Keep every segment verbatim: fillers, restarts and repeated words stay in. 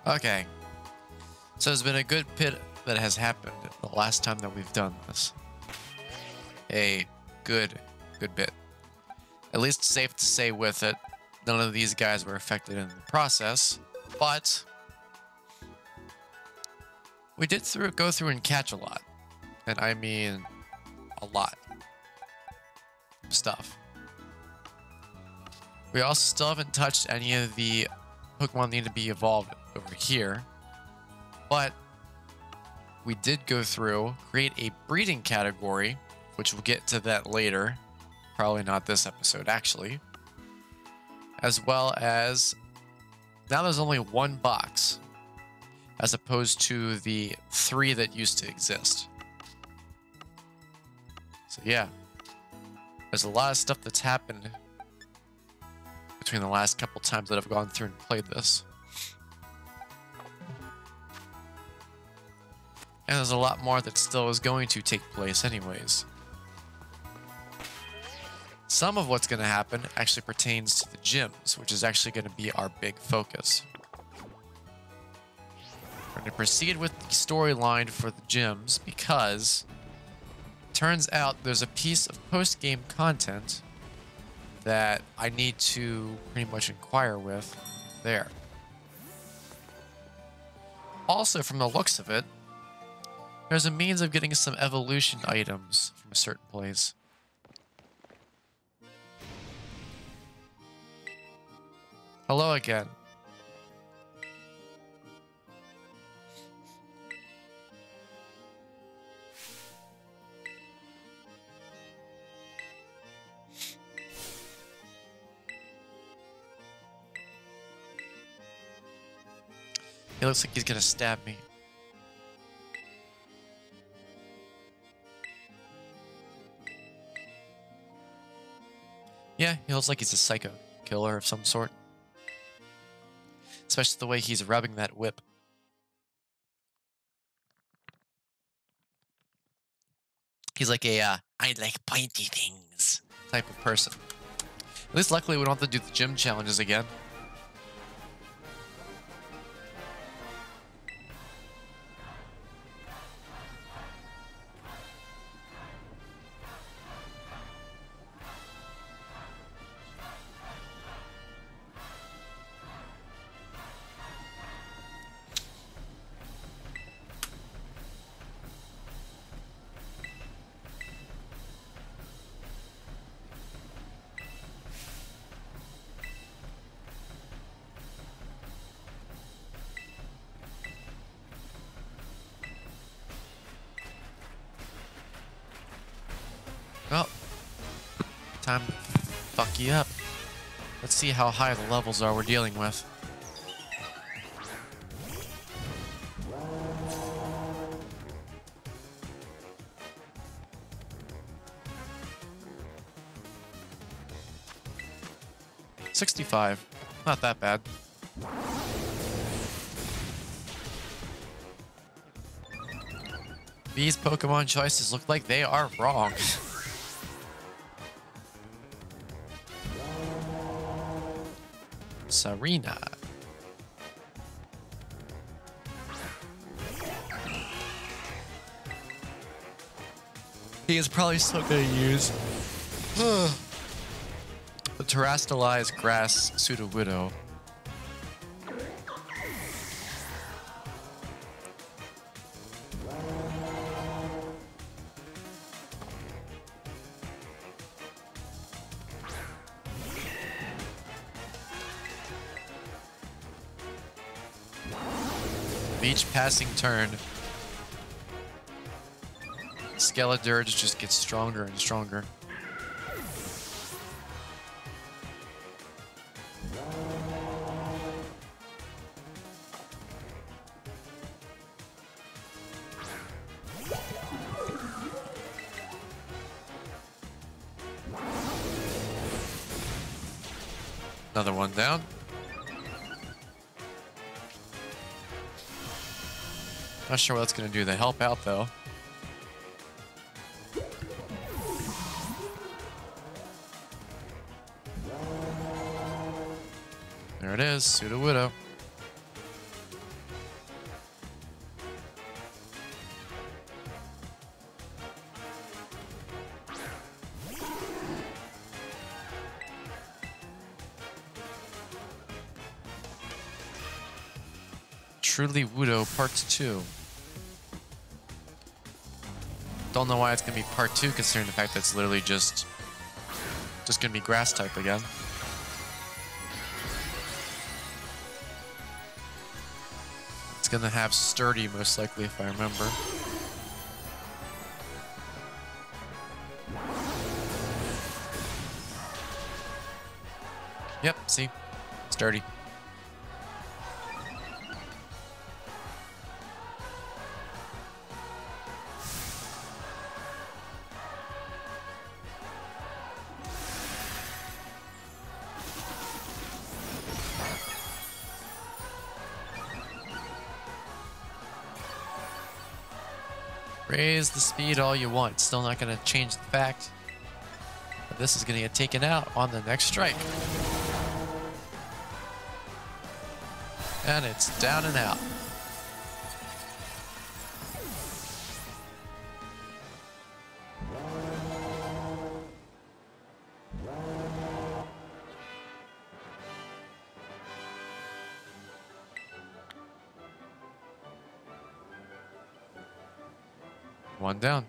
Okay. So there's been a good bit that has happened the last time that we've done this. A good, good bit. At least safe to say with it, none of these guys were affected in the process, but we did through, go through and catch a lot. And I mean a lot of stuff. We also still haven't touched any of the Pokemon that need to be evolved over here, but we did go through, create a breeding category, which we'll get to that later. Probably not this episode, actually. As well as, now there's only one box, as opposed to the three that used to exist. So yeah, there's a lot of stuff that's happened between the last couple times that I've gone through and played this. And there's a lot more that still is going to take place anyways. Some of what's going to happen actually pertains to the gyms, which is actually going to be our big focus. We're going to proceed with the storyline for the gyms because it turns out there's a piece of post-game content that I need to pretty much inquire with there. Also, from the looks of it, there's a means of getting some evolution items from a certain place. Hello again. He looks like he's gonna stab me. Yeah, he looks like he's a psycho killer of some sort. Especially the way he's rubbing that whip. He's like a, uh, I like pointy things type of person. At least luckily we don't have to do the gym challenges again. Well, time to fuck you up. Let's see how high the levels are we're dealing with. sixty-five. Not that bad. These Pokemon choices look like they are wrong. Serena. He is probably still going to use the terrestrialized grass Sudowoodo. Each passing turn, Skeledirge just gets stronger and stronger. Another one down. Not sure what that's going to do to help out, though. There it is, Sudowoodo. Truly Wudo Part two. Don't know why it's going to be Part two, considering the fact that it's literally just, just going to be Grass type again. It's going to have Sturdy, most likely, if I remember. Yep, see? Sturdy. Raise the speed all you want. It's still not going to change the fact that this is going to get taken out on the next strike. And it's down and out. One down.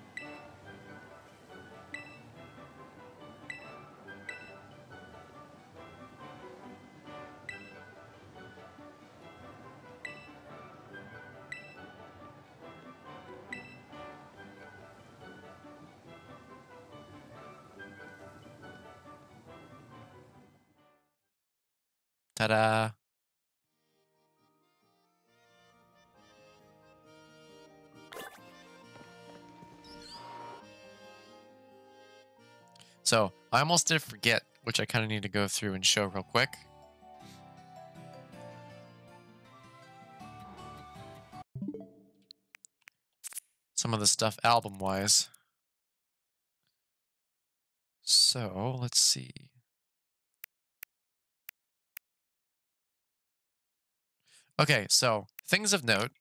Ta-da. So, I almost did forget, which I kind of need to go through and show real quick. Some of the stuff album-wise. So, let's see. Okay, so, things of note.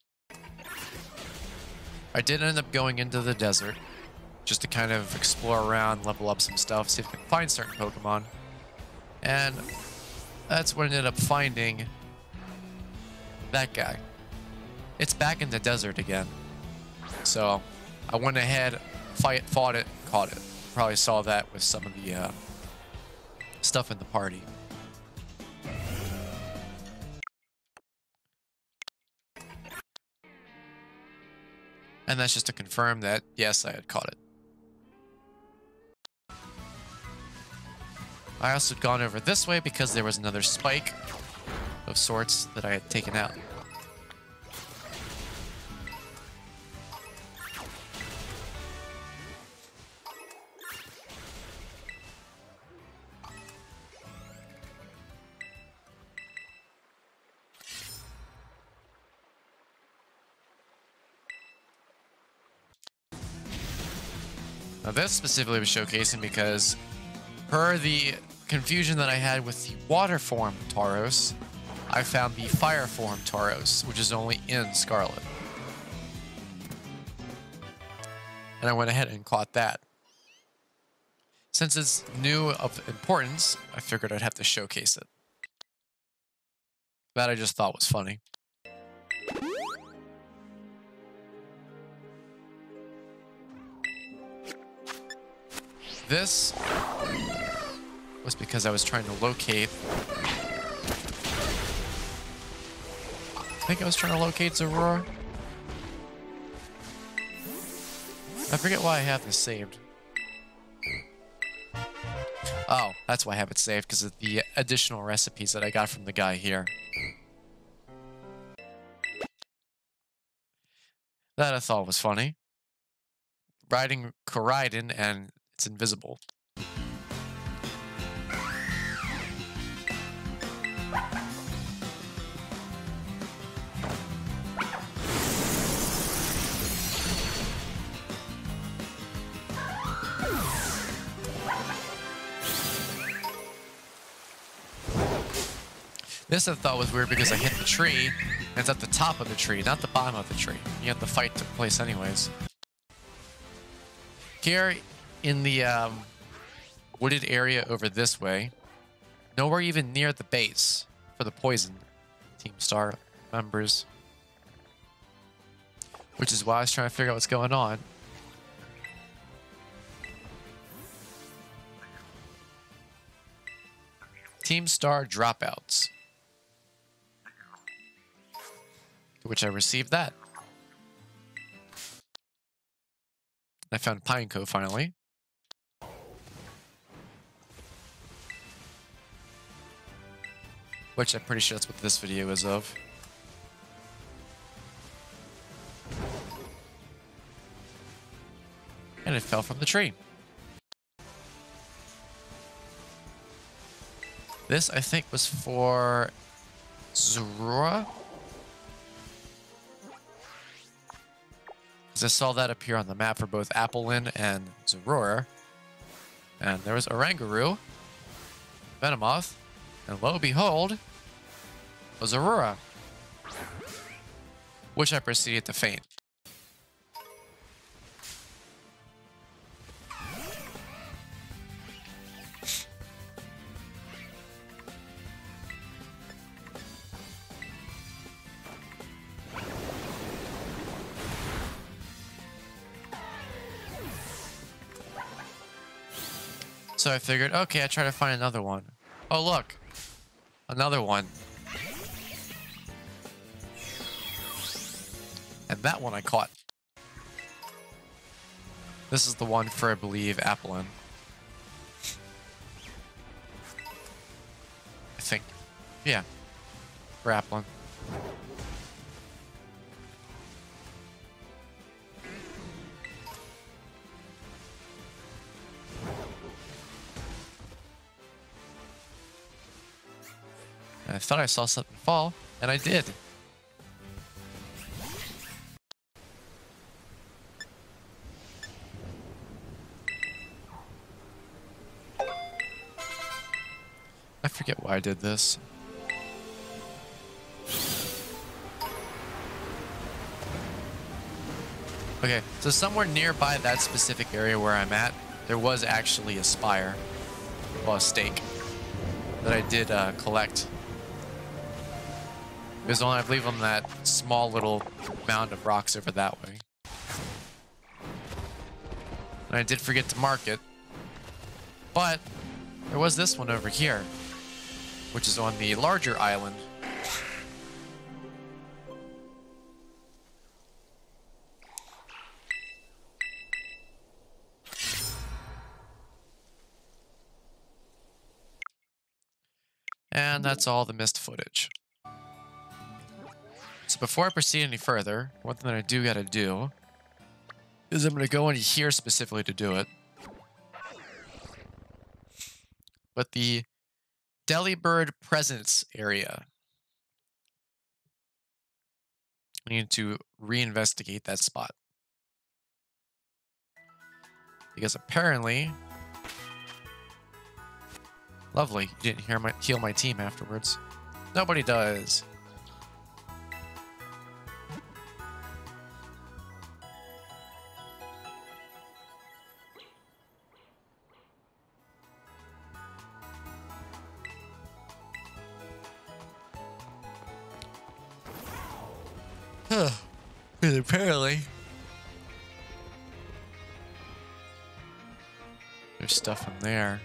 I did end up going into the desert just to kind of explore around, level up some stuff, see if I can find certain Pokemon. And that's when I ended up finding that guy. It's back in the desert again. So I went ahead, fight, fought it, caught it. Probably saw that with some of the uh, stuff in the party. And that's just to confirm that, yes, I had caught it. I also had gone over this way because there was another spike of sorts that I had taken out. Now this specifically was showcasing because per the confusion that I had with the water form Tauros, I found the fire form Tauros, which is only in Scarlet. And I went ahead and caught that. Since it's new of importance, I figured I'd have to showcase it. That I just thought was funny. This was because I was trying to locate... I think I was trying to locate Zorora. I forget why I have this saved. Oh, that's why I have it saved, because of the additional recipes that I got from the guy here. That I thought was funny. Riding Koraidon and it's invisible. This I thought was weird because I hit the tree, and it's at the top of the tree, not the bottom of the tree. You have the fight took place anyways. Here in the um, wooded area over this way, nowhere even near the base for the poison Team Star members. which is why I was trying to figure out what's going on. Team Star dropouts. To which I received that. I found Pineco finally. Which I'm pretty sure that's what this video is of. And it fell from the tree. This, I think, was for Zorua. Because I saw that appear on the map for both Applin and Zorua. And there was Oranguru, Venomoth, and lo and behold, a Zorua, which I proceeded to faint. So I figured, okay, I try to find another one. Oh, look. Another one. And that one I caught. This is the one for, I believe, Applin. I think. Yeah. For Applin. I thought I saw something fall, and I did. I forget why I did this. Okay, so somewhere nearby that specific area where I'm at, there was actually a spire, well, a stake, that I did uh, collect. It was on, I believe, on that small little mound of rocks over that way. And I did forget to mark it. But there was this one over here, which is on the larger island. And that's all the missed footage. So before I proceed any further, one thing that I do gotta do is I'm gonna go into here specifically to do it. But the Delibird presence area, I need to reinvestigate that spot. Because apparently, lovely, you didn't hear my heal my team afterwards. Nobody does. And apparently there's stuff in there.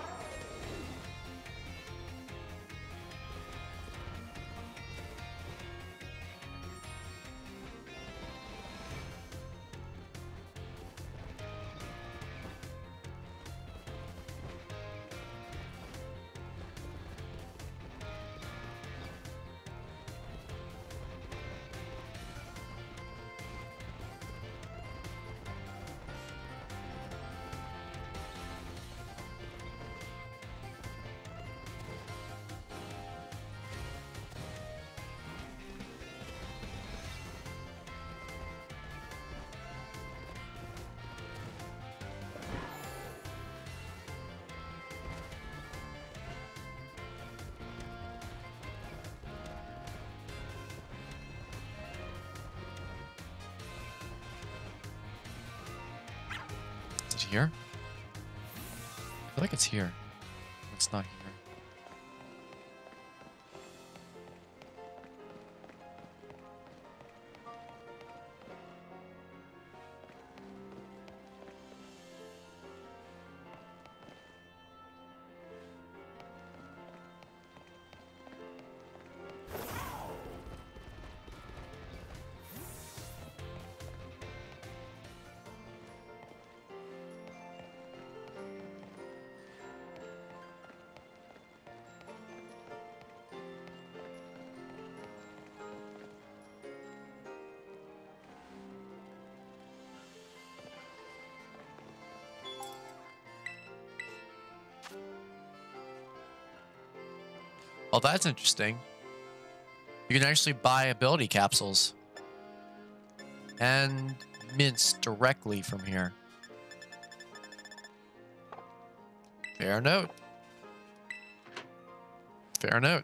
Is it here? I feel like it's here. It's not here. Oh, that's interesting. You can actually buy ability capsules and mints directly from here. Fair note. Fair note.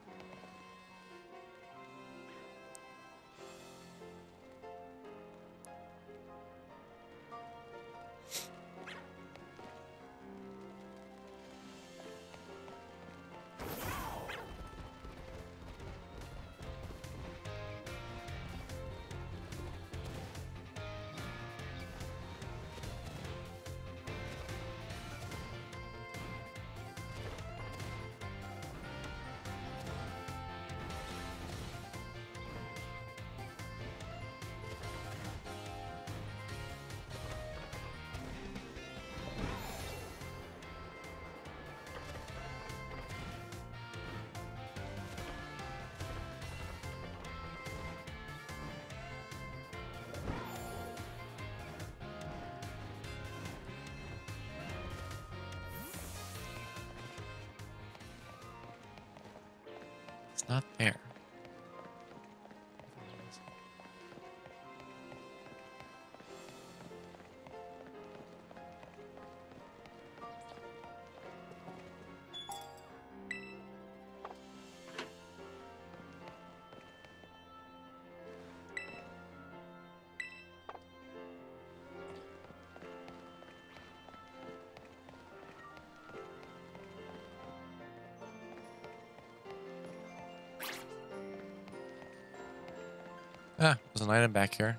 It's not there. Ah, there's an item back here.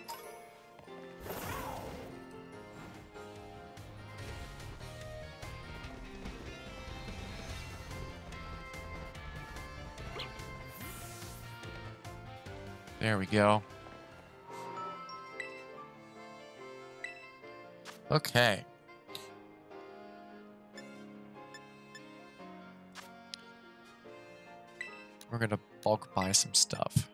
There we go. Okay. We're gonna bulk buy some stuff.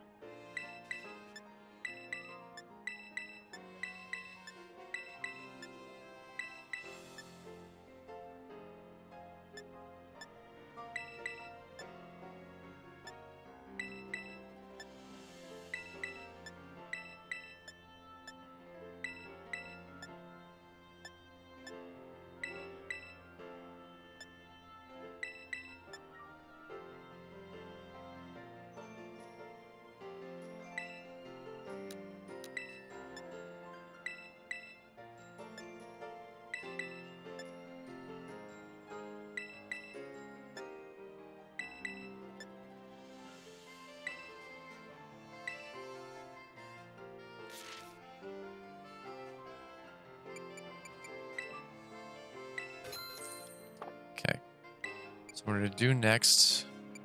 Okay. So what we're gonna do next.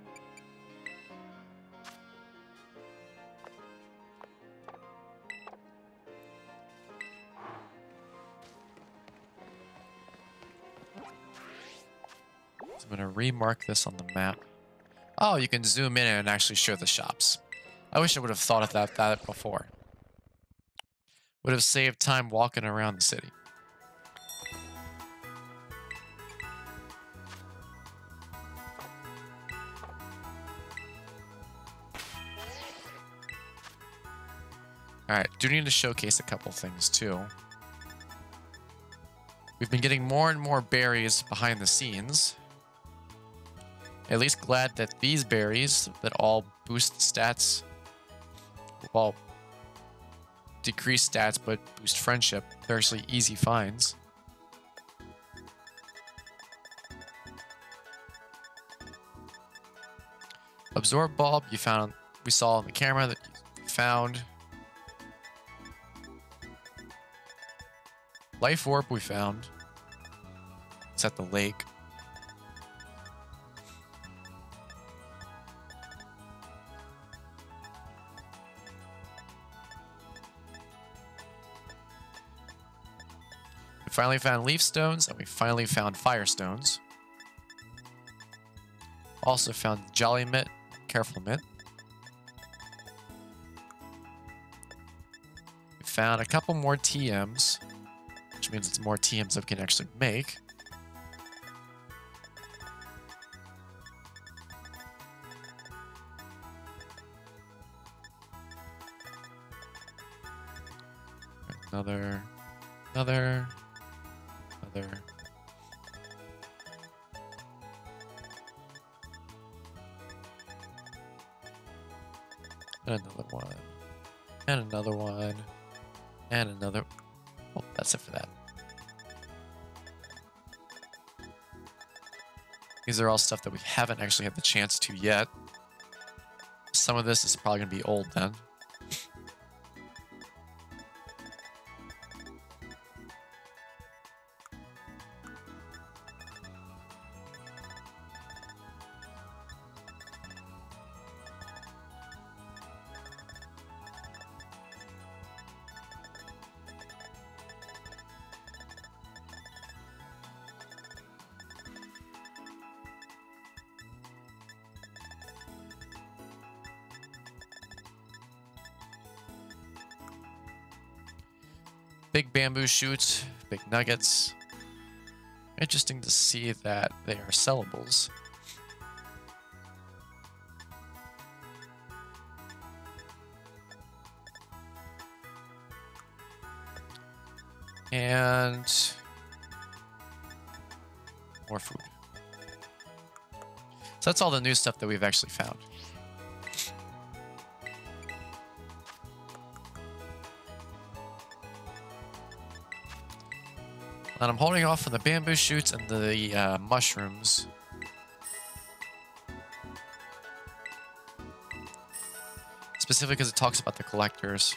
So I'm gonna remark this on the map. Oh, you can zoom in and actually show the shops. I wish I would have thought of that, that before. Would have saved time walking around the city. Alright, do need to showcase a couple things too. We've been getting more and more berries behind the scenes. At least glad that these berries that all boost stats, well, decrease stats but boost friendship, they're actually easy finds. Absorb bulb, you found, we saw on the camera that you found. Life orb we found. It's at the lake. We finally found leaf stones, and we finally found fire stones. Also found Jolly Mitt, Careful Mitt. We found a couple more T Ms, which means it's more T Ms that we can actually make. another, another, another. And another one. And another one. And another. Oh, that's it for that. These are all stuff that we haven't actually had the chance to yet. Some of this is probably going to be old then. Big bamboo shoots, big nuggets. Interesting to see that they are sellables. And more food. So that's all the new stuff that we've actually found. And I'm holding off on the bamboo shoots and the uh, mushrooms. Specifically because it talks about the collectors.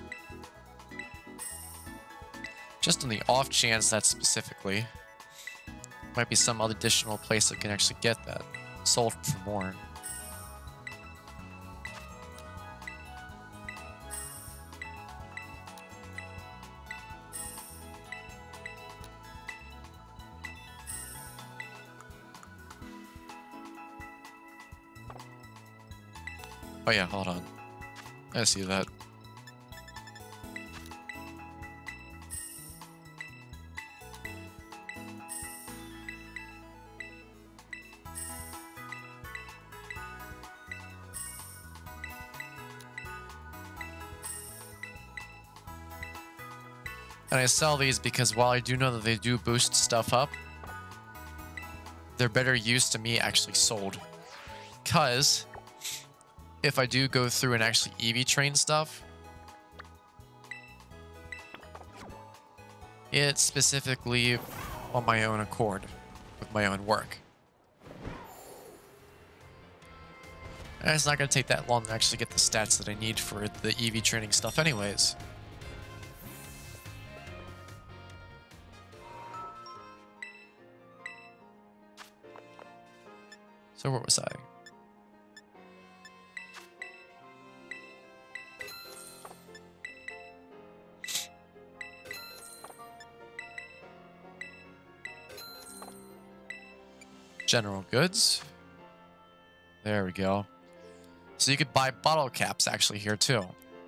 Just on the off chance that specifically might be some other additional place that can actually get that sold for more. Oh yeah, hold on. I see that. And I sell these because while I do know that they do boost stuff up, they're better used to me actually sold. Because if I do go through and actually E V train stuff, it's specifically on my own accord with my own work. And it's not going to take that long to actually get the stats that I need for the E V training stuff anyways. So where was I? General goods. There we go. So you could buy bottle caps actually here too.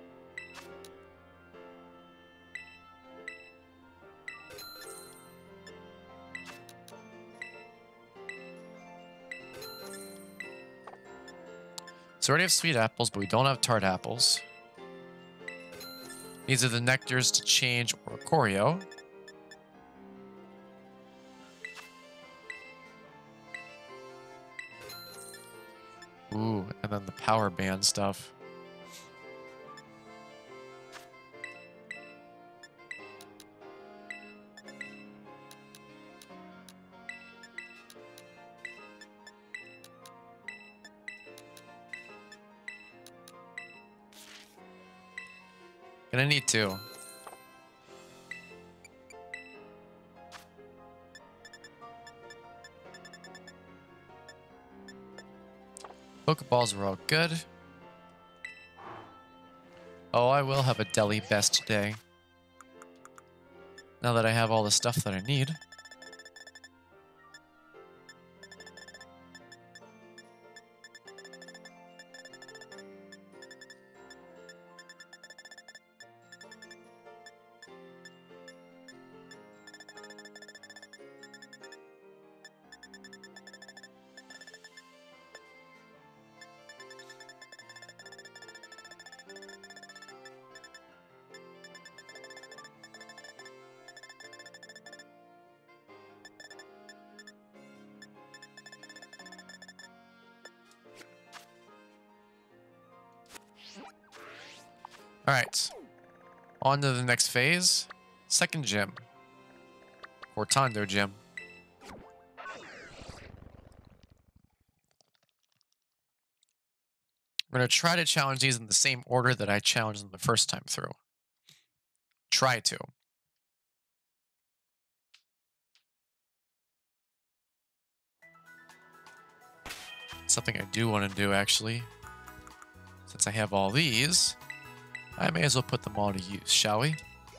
So we already have sweet apples, but we don't have tart apples. These are the nectars to change or Choreo. Ooh, and then the power band stuff. Gonna need to. Pokeballs are all good. Oh, I will have a deli best day. Now that I have all the stuff that I need. All right. On to the next phase. Second gym. Cortando gym. We're going to try to challenge these in the same order that I challenged them the first time through. Try to. Something I do want to do, actually. Since I have all these, I may as well put them all to use, shall we?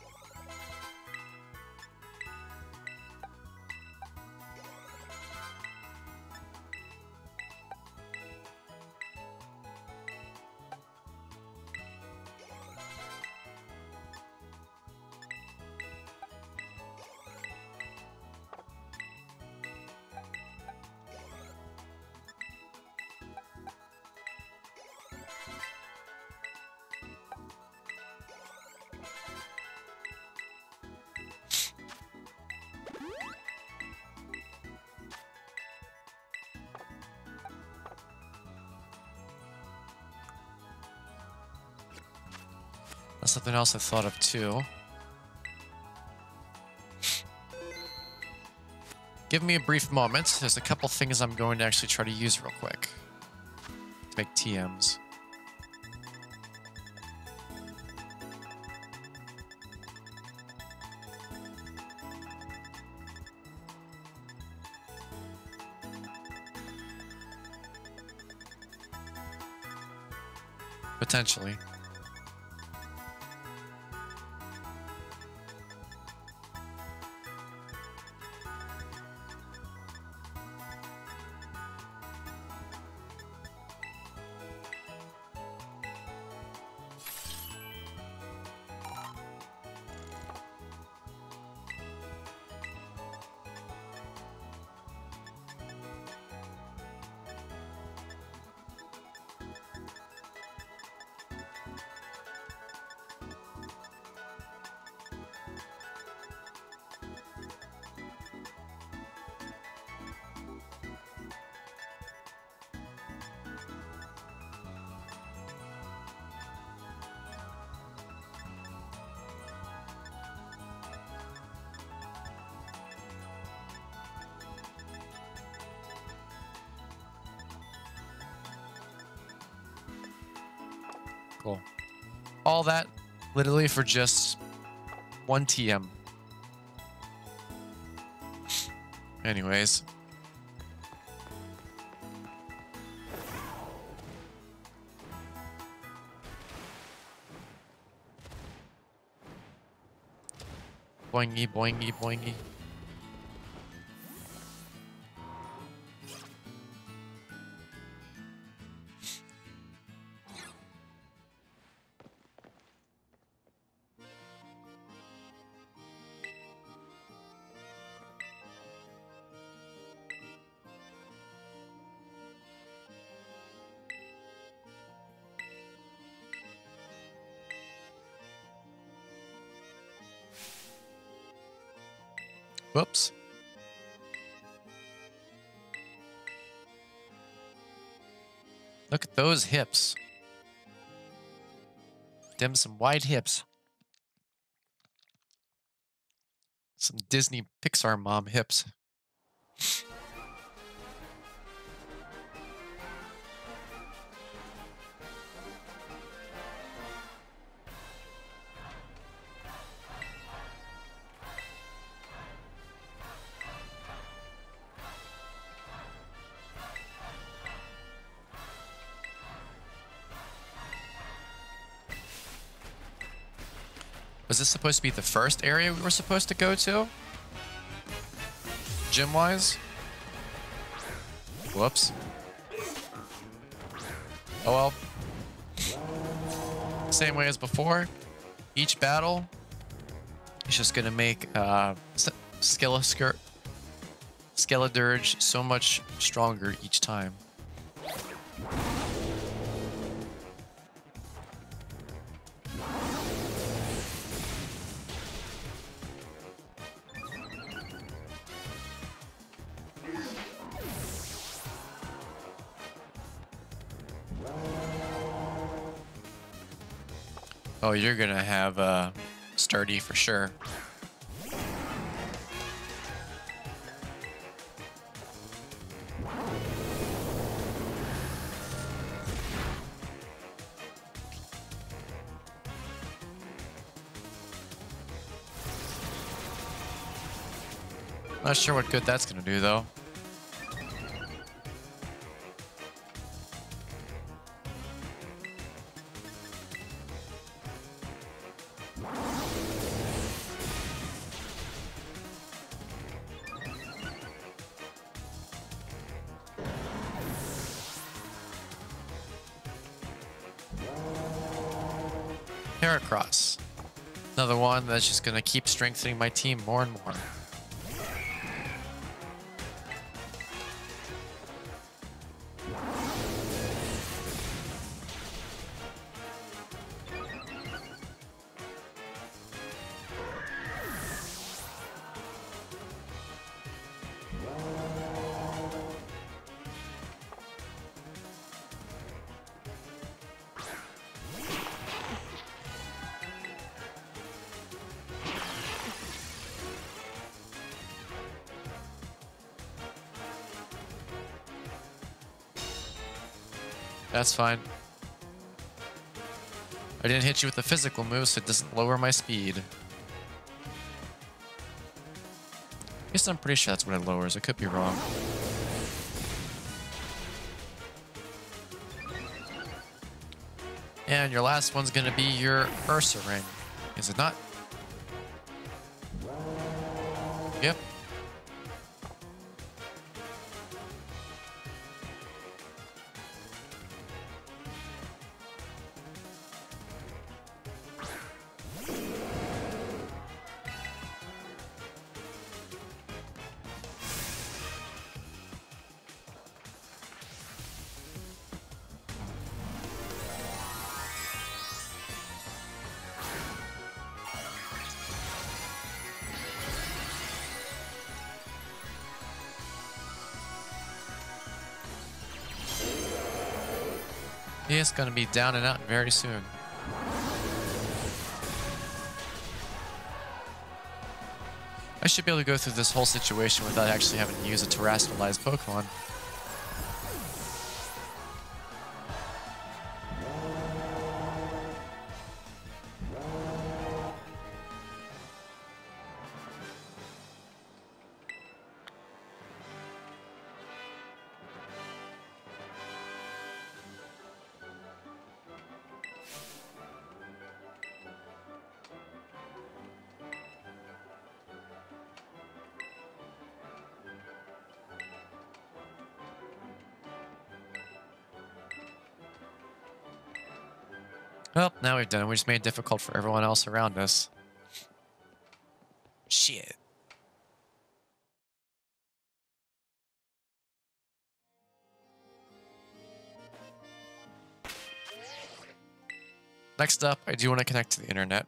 That's something else I thought of too. Give me a brief moment. There's a couple things I'm going to actually try to use real quick to make T Ms. Potentially. Cool. All that literally for just one T M. Anyways. Boingy, boingy, boingy. Whoops. Look at those hips. Them some wide hips. Some Disney Pixar mom hips. Was this supposed to be the first area we were supposed to go to? Gym-wise? Whoops. Oh well. Same way as before. Each battle is just gonna make uh, Skeleskirt, Skeledirge so much stronger each time. Oh, you're gonna have uh, sturdy for sure. Not sure what good that's gonna do though. Heracross. Another one that's just gonna keep strengthening my team more and more. That's fine. I didn't hit you with the physical move, so it doesn't lower my speed. I guess I'm pretty sure that's what it lowers. I could be wrong. And your last one's gonna be your Ursa ring, is it not? Yep. He is going to be down and out very soon. I should be able to go through this whole situation without actually having to use a terrestrialized Pokemon. Well, now we've done it. We just made it difficult for everyone else around us. Shit. Next up, I do want to connect to the internet.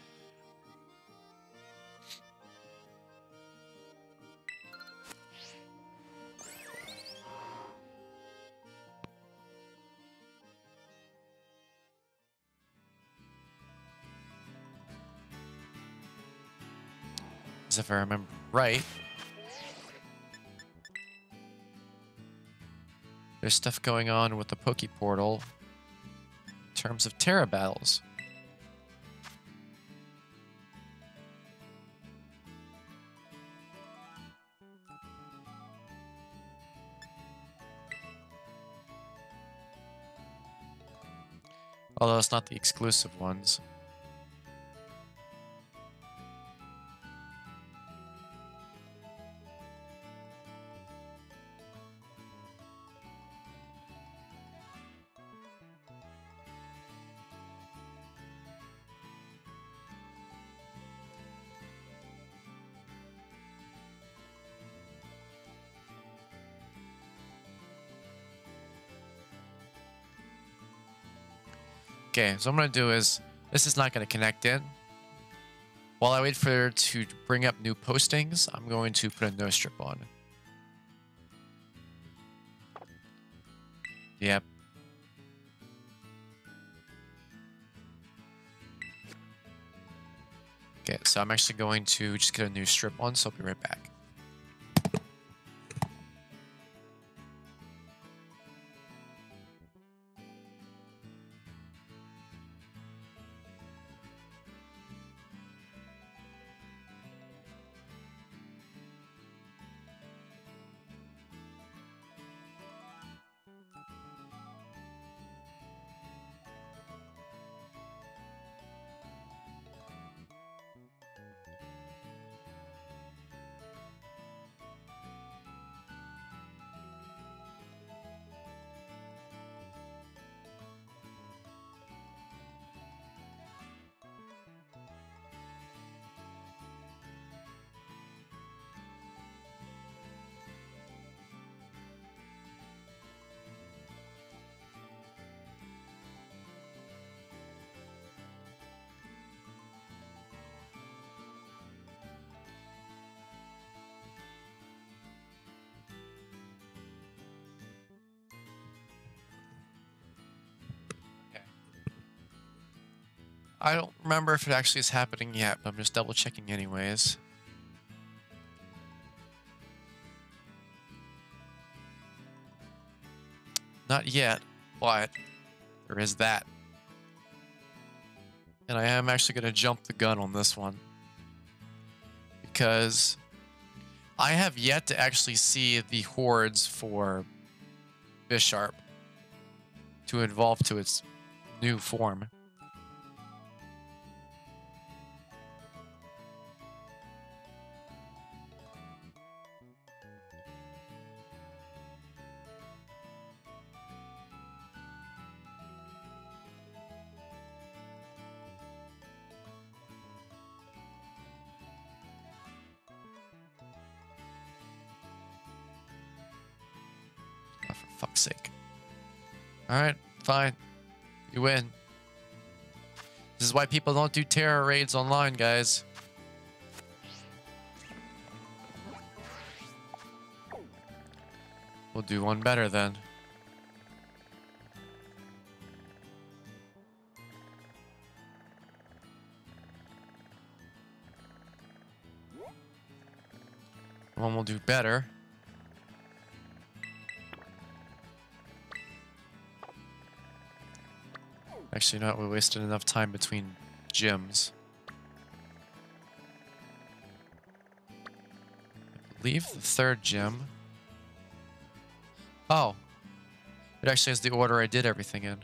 As if I remember right, there's stuff going on with the Poke Portal in terms of Terra battles. Although it's not the exclusive ones. Okay, so what I'm going to do is, this is not going to connect in. While I wait for her to bring up new postings, I'm going to put a no strip on. Yep. Okay, so I'm actually going to just get a new strip on, so I'll be right back. I don't remember if it actually is happening yet, but I'm just double checking anyways. Not yet, but there is that. And I am actually going to jump the gun on this one, because I have yet to actually see the hordes for Bisharp to evolve to its new form. Oh, for fuck's sake. Alright, fine. You win. This is why people don't do terror raids online, guys. We'll do one better then. One will do better. Actually, not. We wasted enough time between gyms. I believe the third gym. Oh. It actually has the order I did everything in.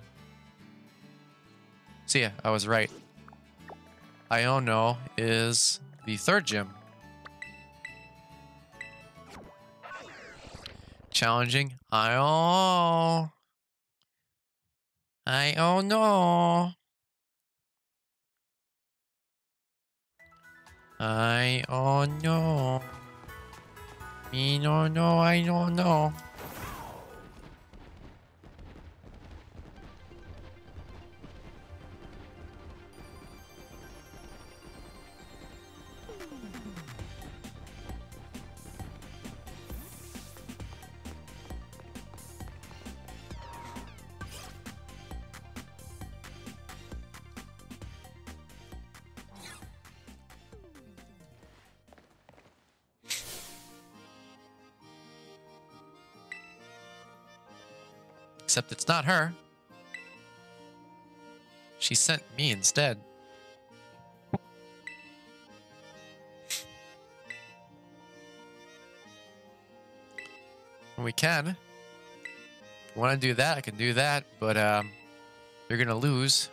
So yeah, I was right. Iono is the third gym. Challenging. Io. I oh no. I oh no. Me no no I don't know. Except it's not her. She sent me instead. We can. If you want to do that, I can do that, but um, you're gonna lose.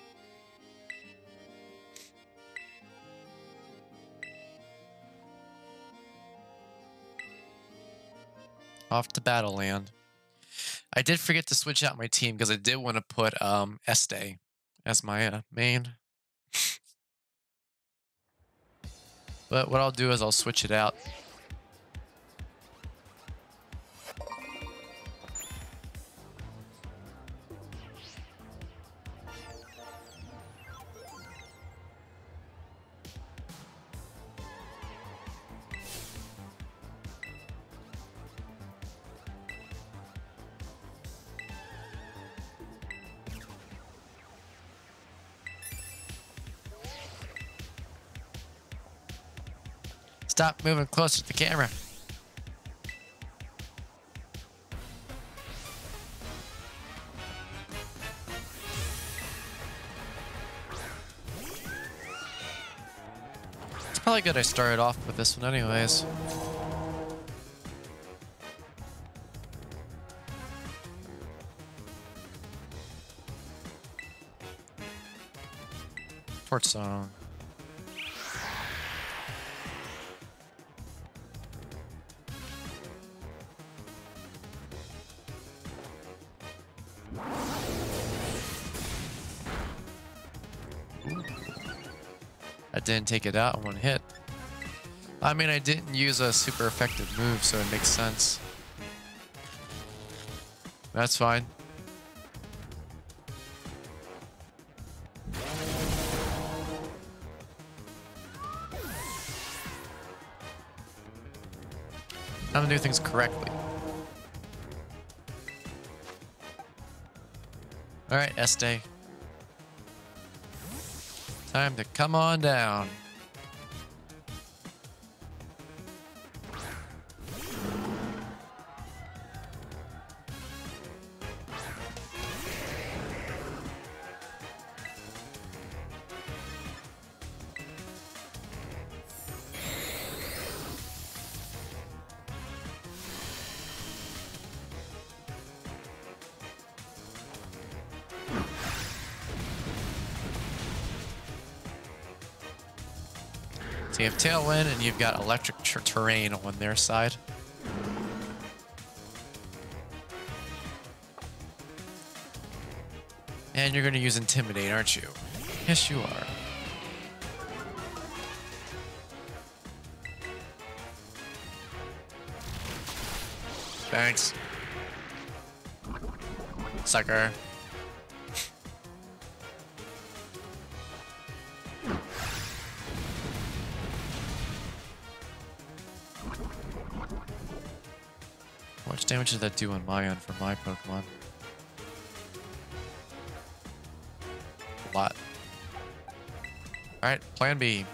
Off to Battleland. I did forget to switch out my team because I did want to put um, Este as my uh, main. But what I'll do is I'll switch it out. Stop moving closer to the camera. It's probably good I started off with this one anyways. Torch song. I didn't take it out in one hit. I mean, I didn't use a super effective move, so it makes sense. That's fine. I'm gonna do things correctly. Alright, Este. Time to come on down. So you have Tailwind and you've got Electric ter Terrain on their side. And you're going to use Intimidate, aren't you? Yes, you are. Thanks. Sucker. How much damage does that do on my end for my Pokemon? A lot. Alright, plan B.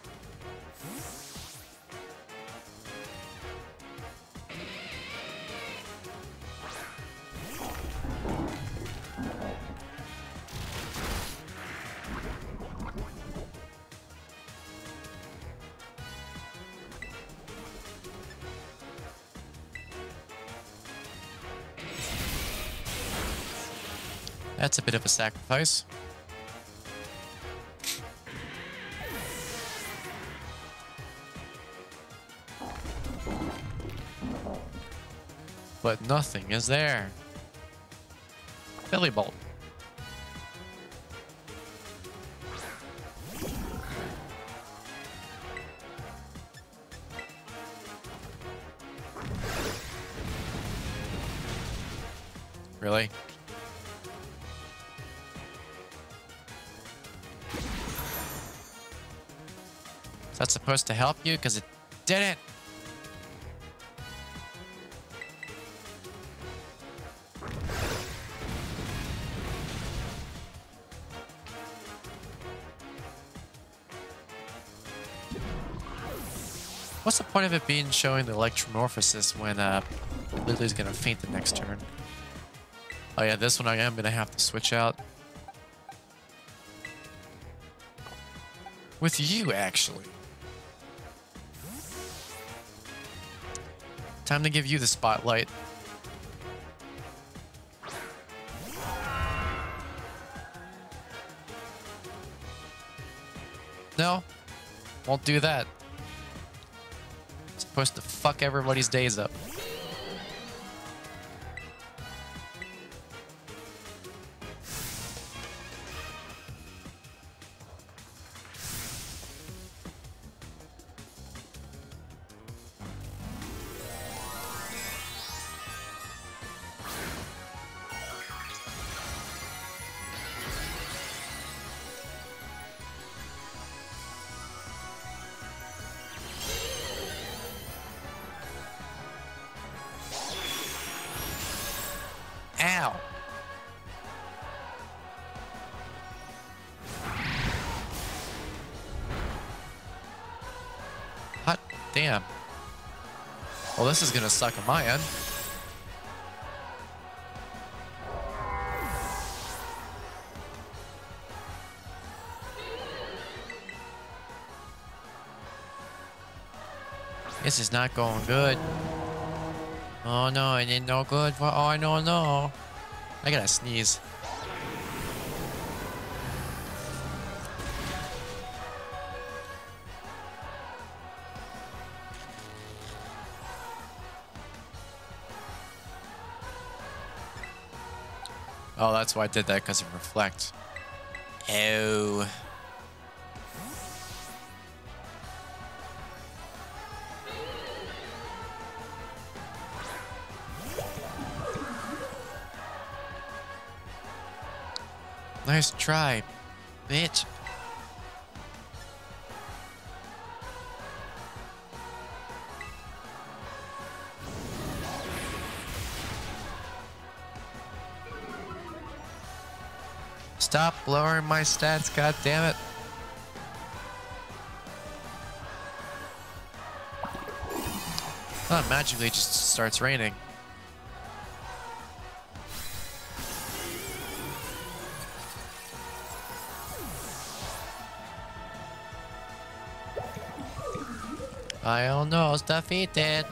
That's a bit of a sacrifice. But nothing is there. Billy Bolt. Really? Is that supposed to help you? Because it didn't. What's the point of it being showing the electromorphosis when uh, Lily's gonna faint the next turn? Oh yeah, this one I am gonna have to switch out. With you, actually. Time to give you the spotlight. No, won't do that. It's supposed to fuck everybody's days up. Ow. Hot damn. Well, this is gonna suck on my end. This is not going good. Oh no, it ain't no good for, oh no, no. I gotta sneeze. Oh, that's why I did that, because of reflect. Oh. Nice try, bitch. Stop lowering my stats, god damn it. Oh, magically it just starts raining. I don't know, it's defeated.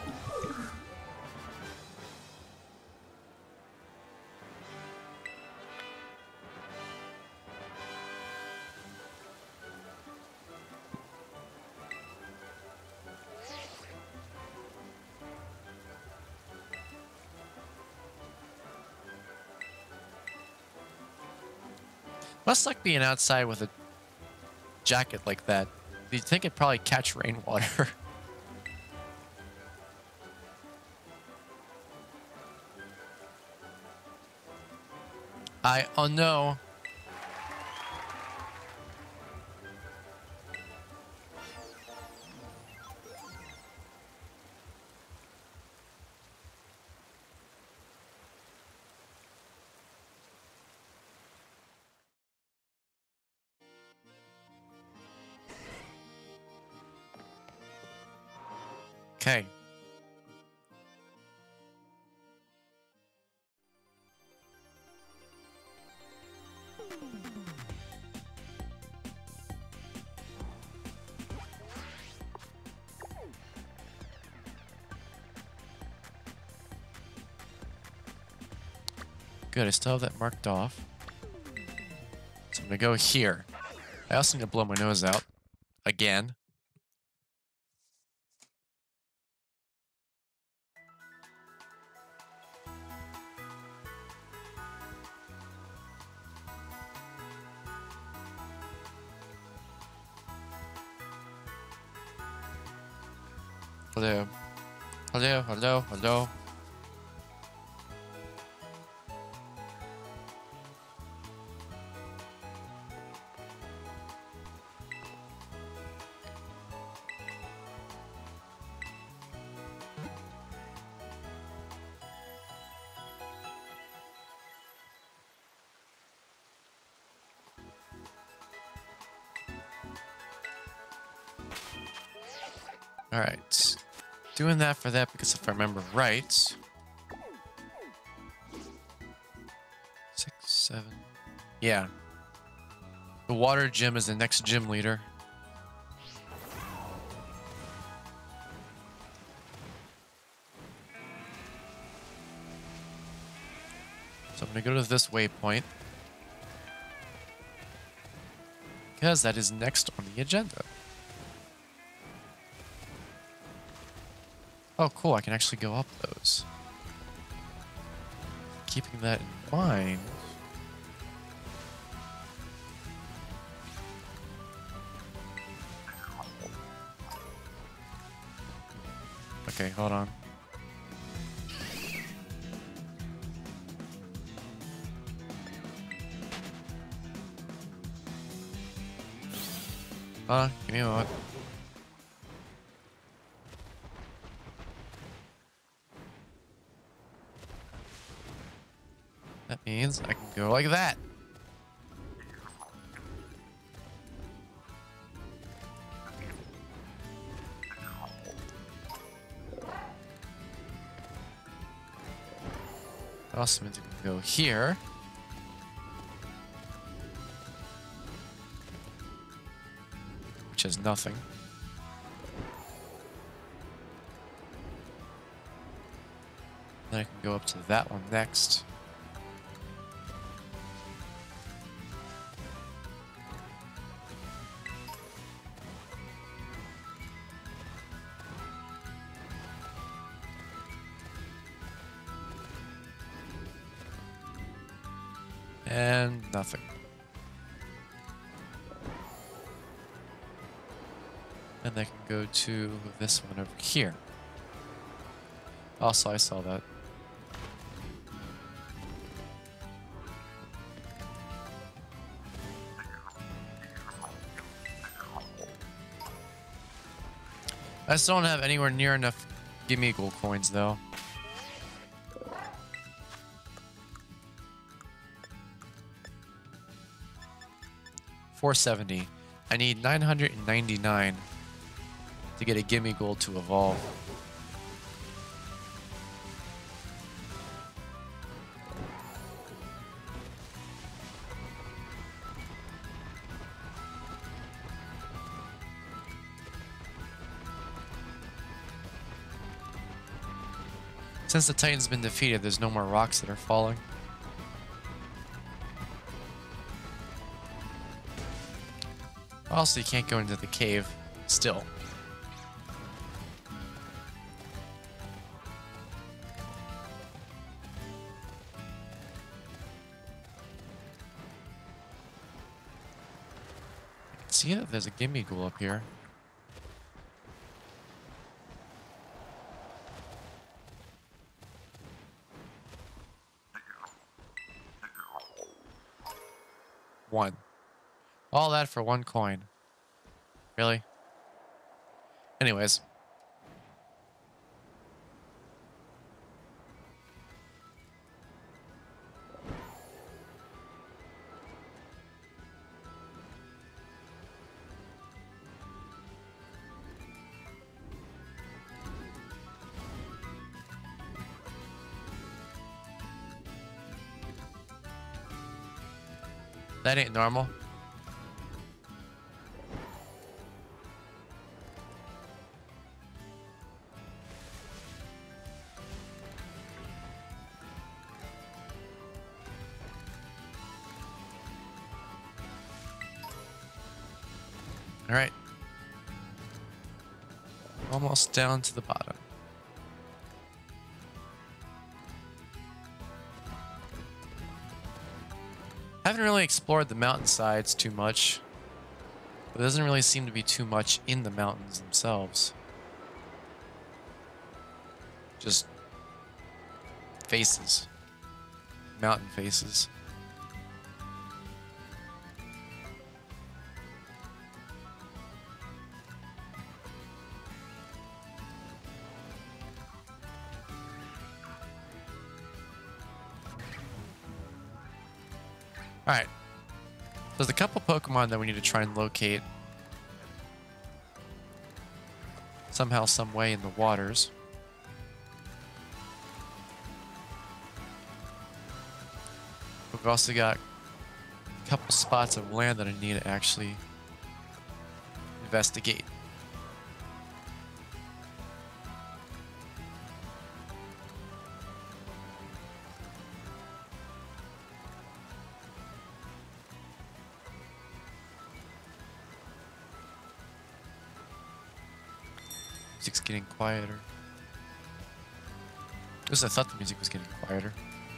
Must like being outside with a jacket like that. You'd think it'd probably catch rainwater. I oh no. Okay. Good, I still have that marked off. So I'm gonna go here. I also need to blow my nose out. Again. Hello. Hello, hello, hello. All right. Doing that for that because if I remember right, six, seven, yeah. The water gym is the next gym leader. So I'm gonna go to this waypoint because that is next on the agenda. Oh, cool. I can actually go up those. Keeping that in mind. Okay, hold on. Hold on. Give me a moment. That means I can go like that. Also means we can go here. Which has nothing. Then I can go up to that one next. And nothing. And I can go to this one over here. Also, I saw that. I still don't have anywhere near enough gimme gold coins, though. four seventy. I need nine hundred ninety-nine to get a gimme gold to evolve. Since the Titan's been defeated, there's no more rocks that are falling. Also, you can't go into the cave still. I can see that there's a gimme ghoul up here. One. All that for one coin. Really? Anyways. That ain't normal. All right. Almost down to the bottom. I haven't really explored the mountainsides too much. But there doesn't really seem to be too much in the mountains themselves. Just faces. Mountain faces. Alright. There's a couple Pokemon that we need to try and locate. Somehow, some way in the waters. We've also got a couple spots of land that I need to actually investigate. Music's getting quieter. At least I thought the music was getting quieter.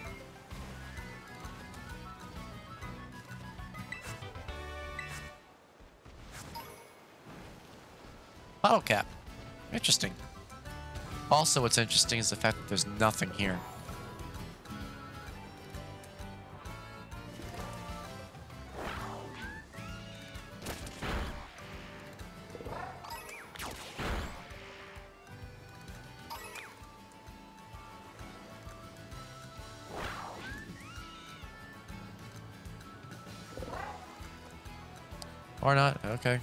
Bottle cap. Interesting. Also, what's interesting is the fact that there's nothing here. Or not, okay.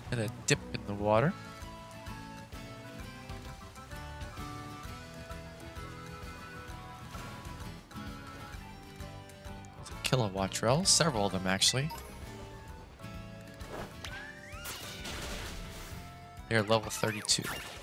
And a dip in the water. There's a kilowatt drill, several of them actually. They're level thirty-two.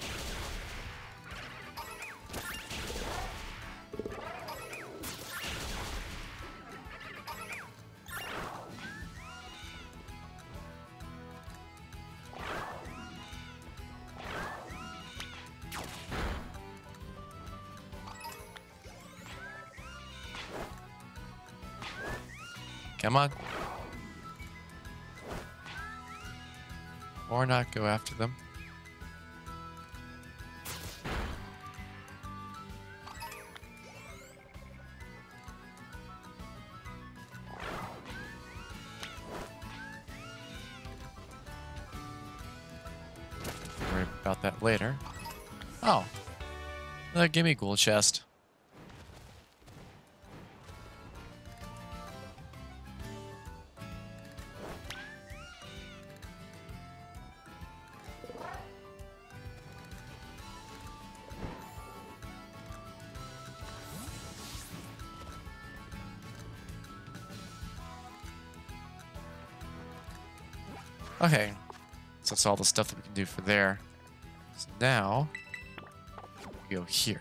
Come on. Or not go after them. Worry about that later. Oh. Another gimme ghoul chest. Okay, so that's all the stuff that we can do for there. So now, we go here.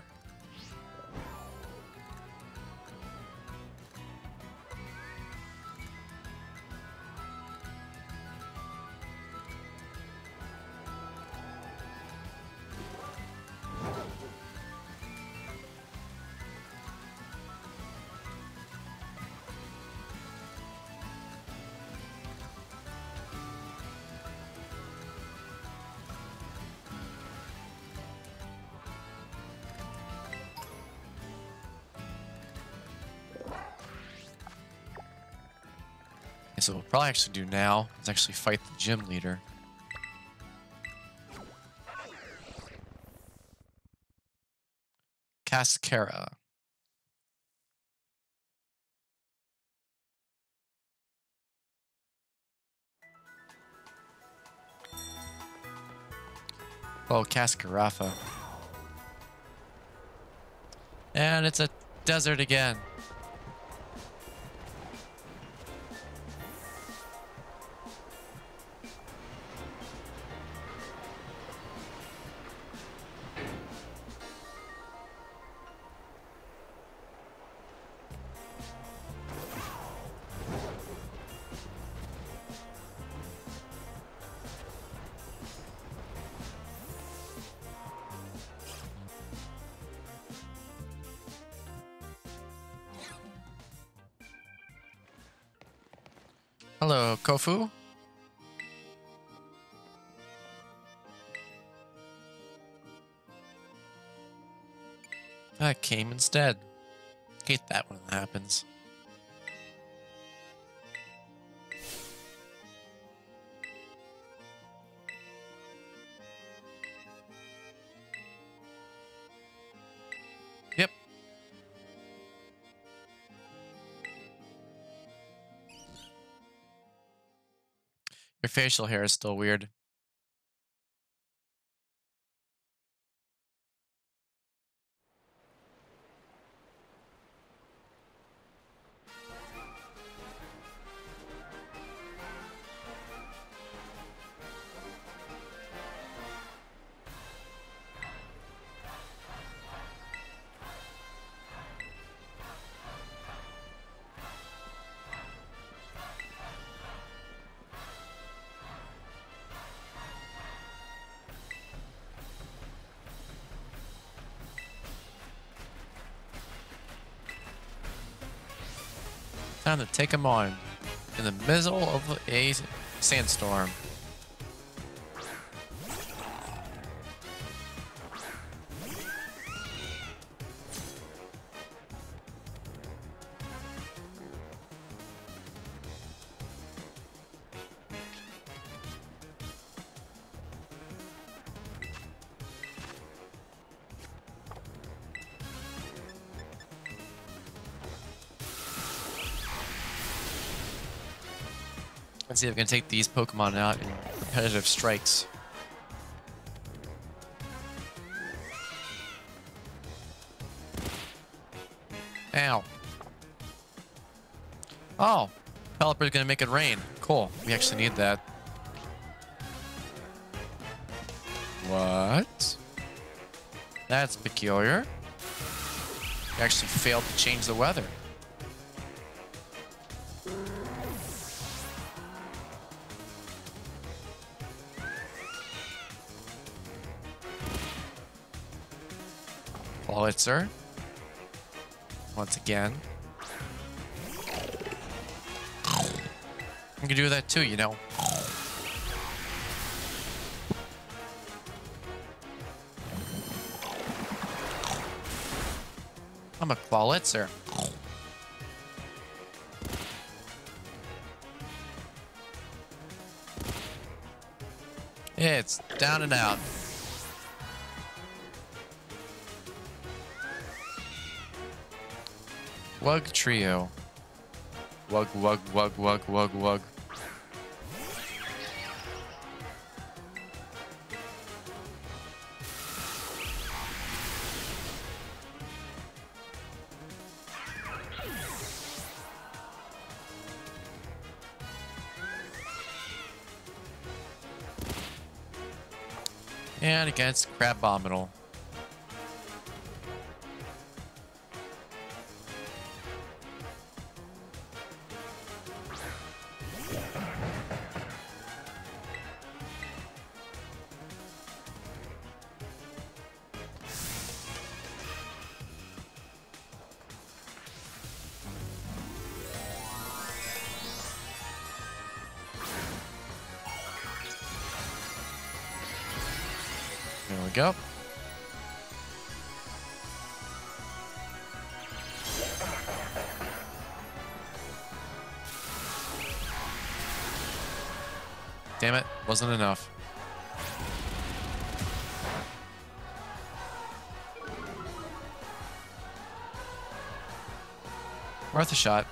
So what we'll probably actually do now is actually fight the gym leader. Cascara. Oh, Cascarafa. And it's a desert again. Hello, Kofu. That came instead. Hate that when it happens. Yep. Your facial hair is still weird. Time to take him on in the middle of a sandstorm. Let's see if we can take these Pokemon out in repetitive strikes. Ow. Oh, Pelipper's gonna make it rain. Cool. We actually need that. What? That's peculiar. We actually failed to change the weather. Pulitzer. Once again. You can do that too, you know. I'm a Pulitzer. It's down and out. Wug Trio. Wug, wug, wug, wug, wug, wug. And against Crabominal. There we go. Damn it, wasn't enough. Worth a shot.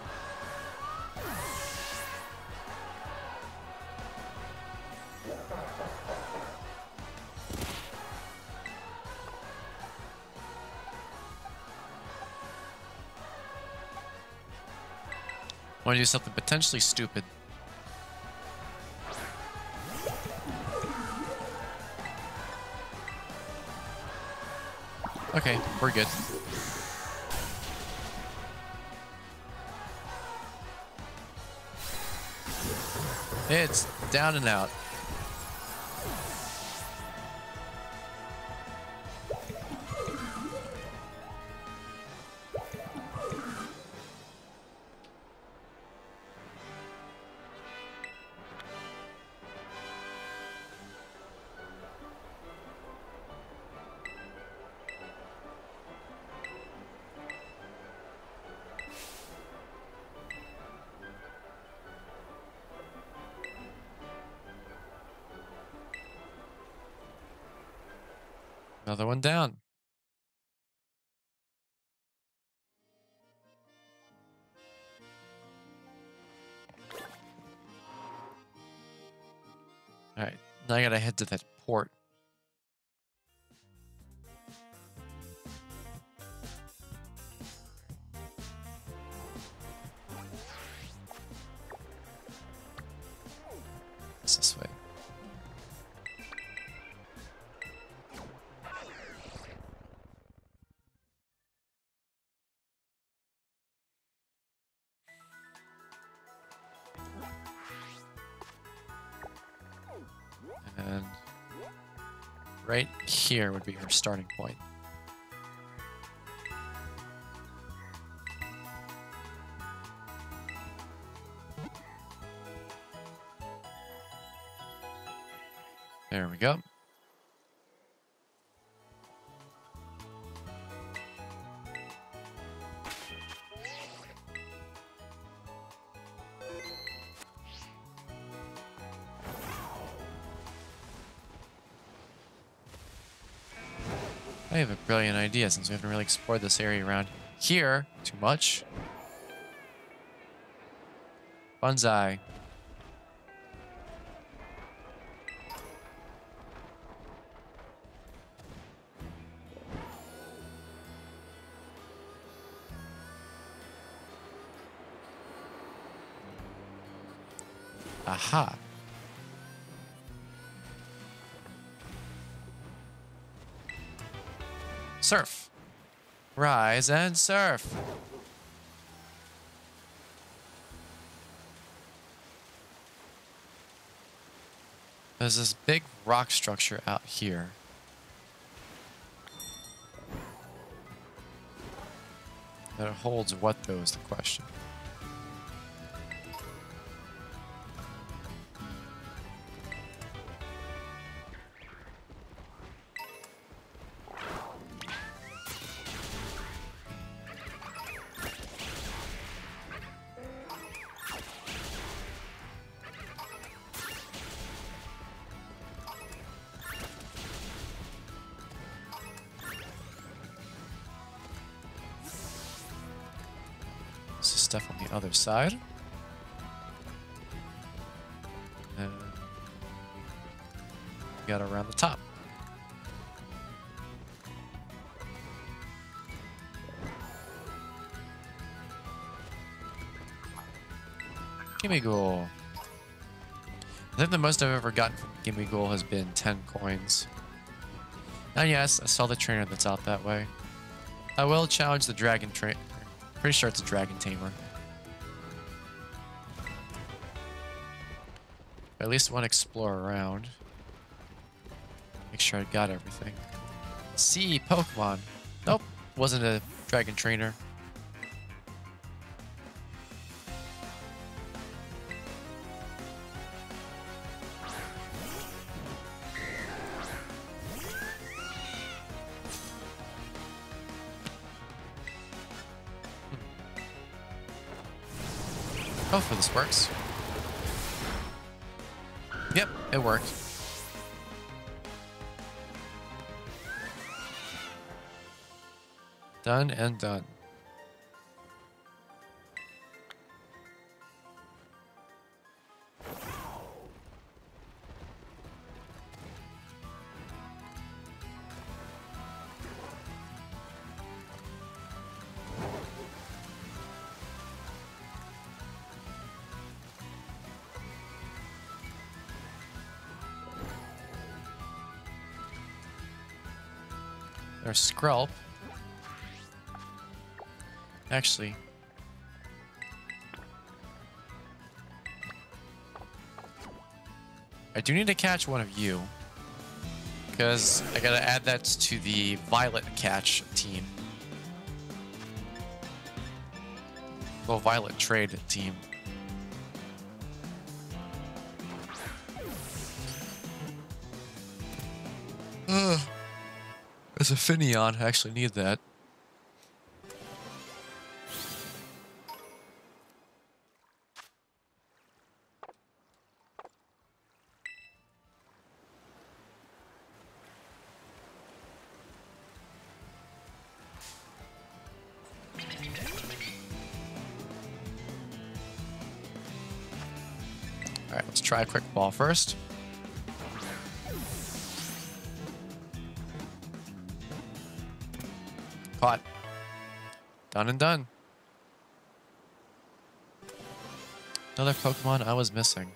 Want to do something potentially stupid. Okay, we're good. It's down and out. Another one down. All right, now I gotta head to that port. It's this way. And right here would be her starting point. There we go. I have a brilliant idea since we haven't really explored this area around here too much. Bonsai. Aha. Surf. Rise and surf. There's this big rock structure out here. That holds what, though, is the question. Stuff on the other side. And we got around the top. Gimme Ghoul. I think the most I've ever gotten from Gimme Ghoul has been ten coins. And yes, I saw the trainer that's out that way. I will challenge the dragon train. Pretty sure it's a dragon tamer. At least want to explore around. Make sure I got everything. See, Pokemon. Nope, wasn't a dragon trainer. Hopefully this works. Yep, it worked. Done and done. There's Scarlet. Actually, I do need to catch one of you, because I gotta add that to the Violet catch team. Little Violet trade team. Ugh. As a Finneon, I actually need that. Alright, let's try a quick ball first. Caught. Done and done. Another Pokemon I was missing.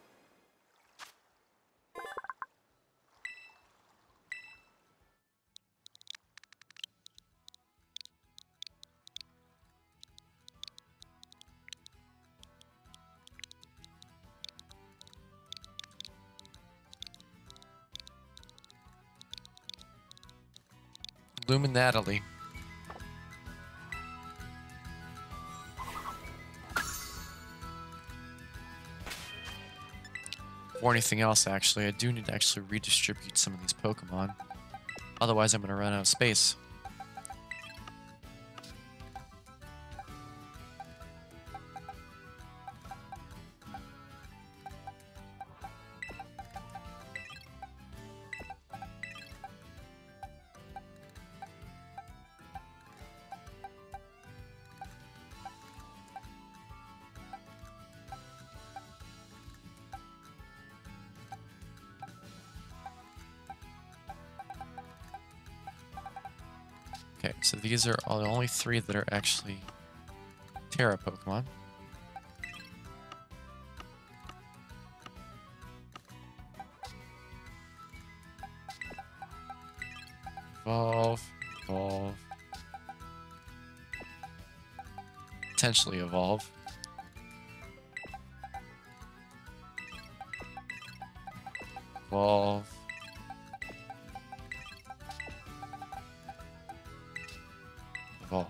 Luminately. Or anything else, actually, I do need to actually redistribute some of these Pokemon. Otherwise, I'm going to run out of space. Okay, so these are all the only three that are actually Terra Pokemon. Evolve, evolve. Potentially evolve. Evolve. Evolve.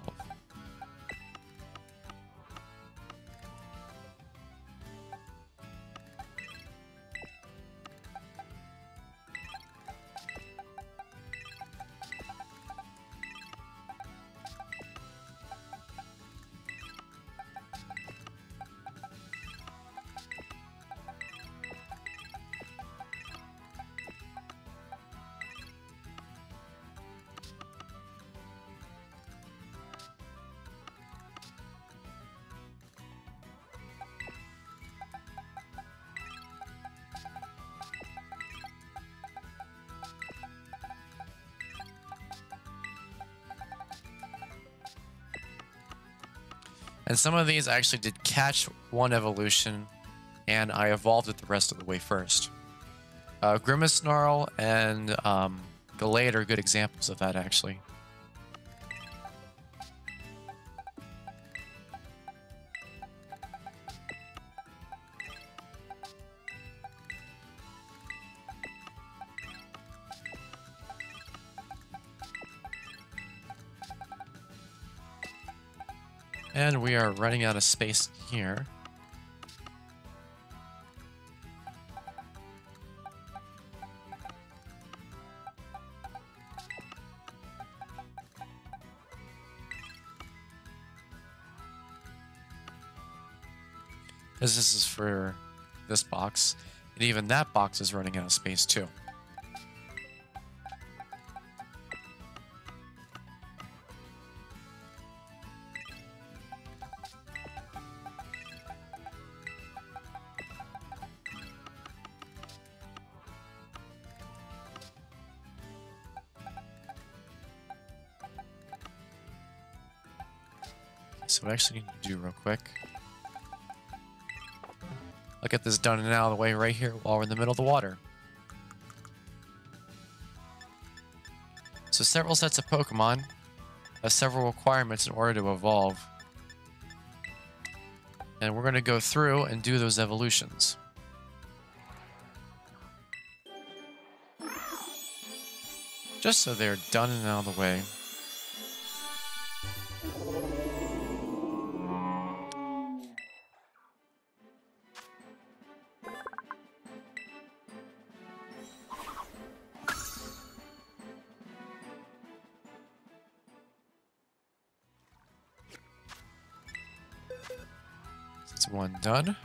And some of these I actually did catch one evolution, and I evolved it the rest of the way first. Uh, Grimace Snarl and um, Gallade are good examples of that, actually. And we are running out of space here. Because this is for this box, and even that box is running out of space too. So what I actually need to do real quick, I'll get this done and out of the way right here while we're in the middle of the water. So several sets of Pokemon have several requirements in order to evolve. And we're going to go through and do those evolutions. Just so they're done and out of the way. That's one done.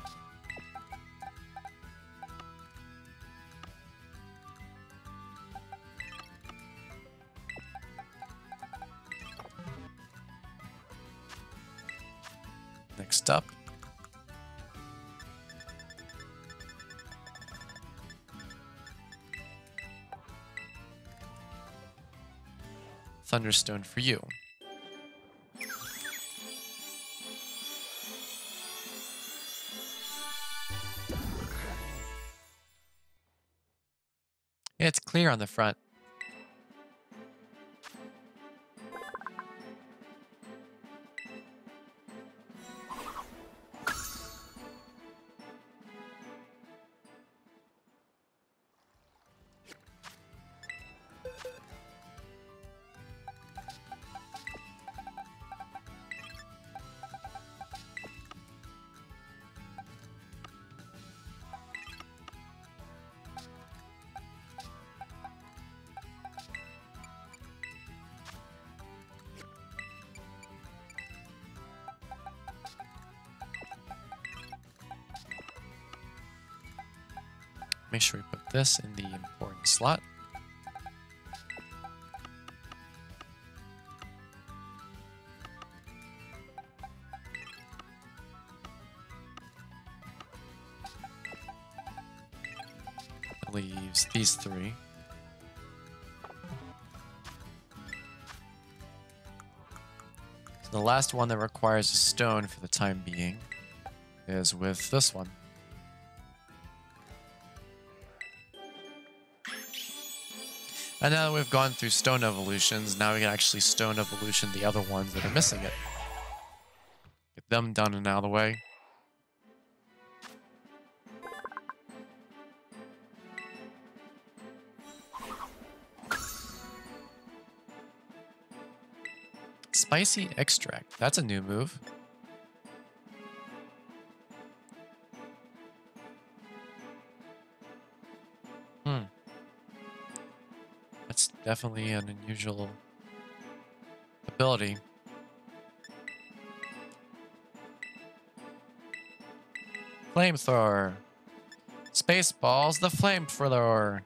Next up, Thunderstone for you. Yeah, it's clear on the front. Make sure we put this in the important slot. That leaves these three. So the last one that requires a stone for the time being is with this one. And now that we've gone through stone evolutions, now we can actually stone evolution the other ones that are missing it. Get them done and out of the way. Spicy extract. That's a new move. Hmm. That's definitely an unusual ability. Flamethrower. Spaceballs, the flamethrower.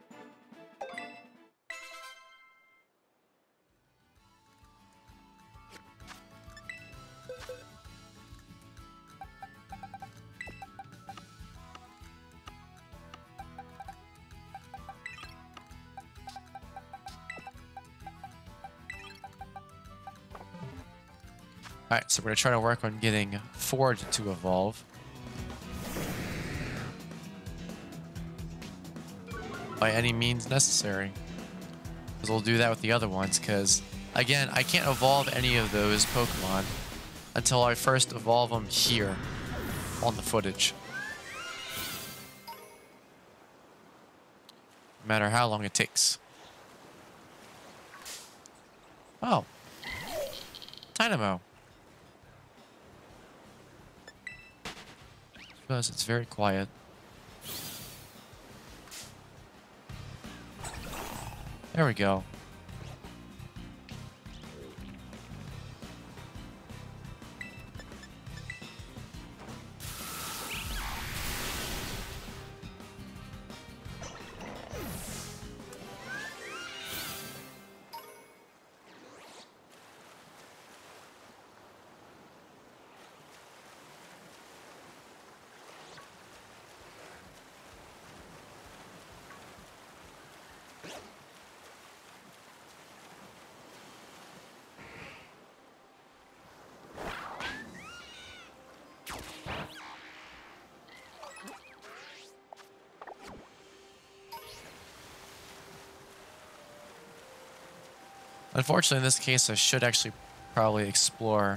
Alright, so we're going to try to work on getting Ford to evolve. By any means necessary. Because we'll do that with the other ones, because, again, I can't evolve any of those Pokemon until I first evolve them here on the footage. No matter how long it takes. Oh. Dynamo. Because it's very quiet. There we go. Unfortunately, in this case, I should actually probably explore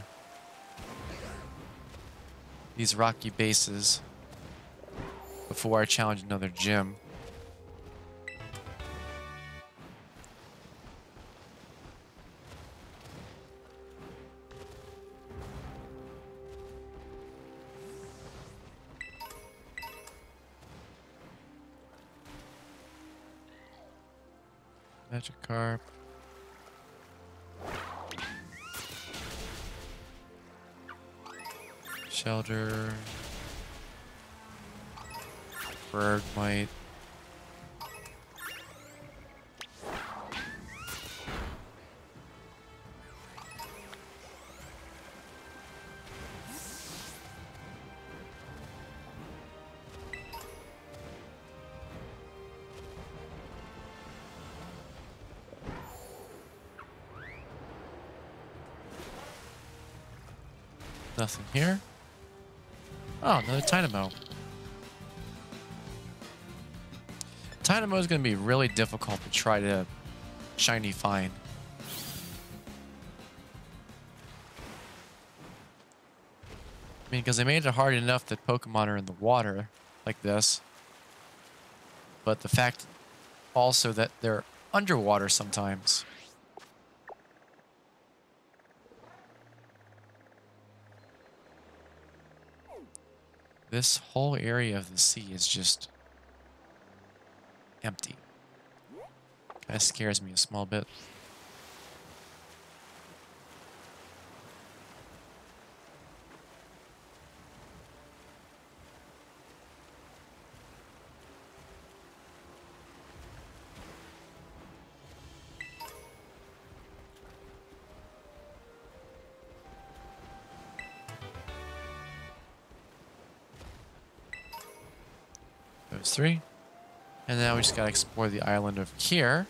these rocky bases before I challenge another gym. Magikarp. Shelter. Bergmite. Nothing here. Oh, another Dynamo. Dynamo is going to be really difficult to try to shiny find. I mean, because they made it hard enough that Pokemon are in the water like this. But the fact also that they're underwater sometimes. This whole area of the sea is just empty. Kind of scares me a small bit. Those three. And now we just gotta explore the island over here.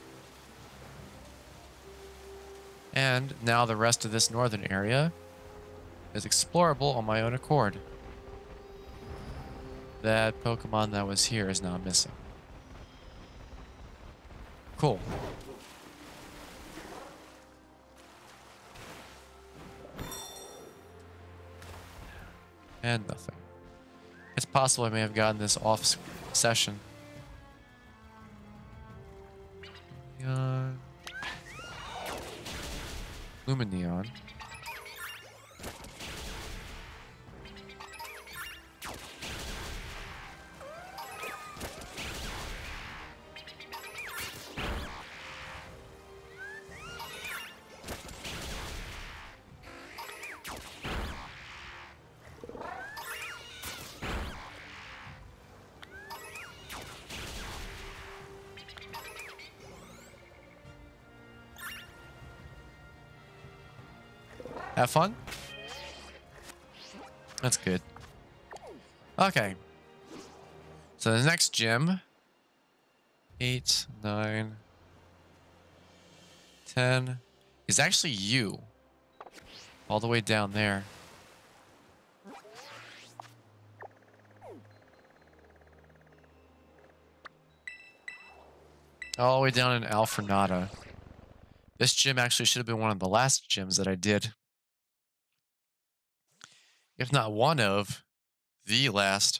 And now the rest of this northern area is explorable on my own accord. That Pokemon that was here is now missing. Cool. And nothing. It's possible I may have gotten this off session. Neon. Lumineon. Have fun? That's good. Okay. So the next gym. Eight, nine, ten is actually you. All the way down there. All the way down in Alfrenata. This gym actually should have been one of the last gyms that I did. If not one of the last.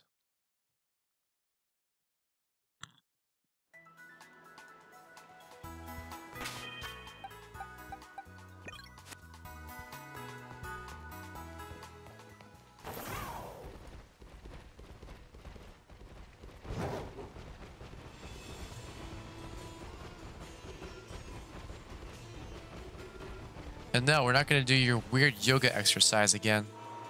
And no, we're not going to do your weird yoga exercise again.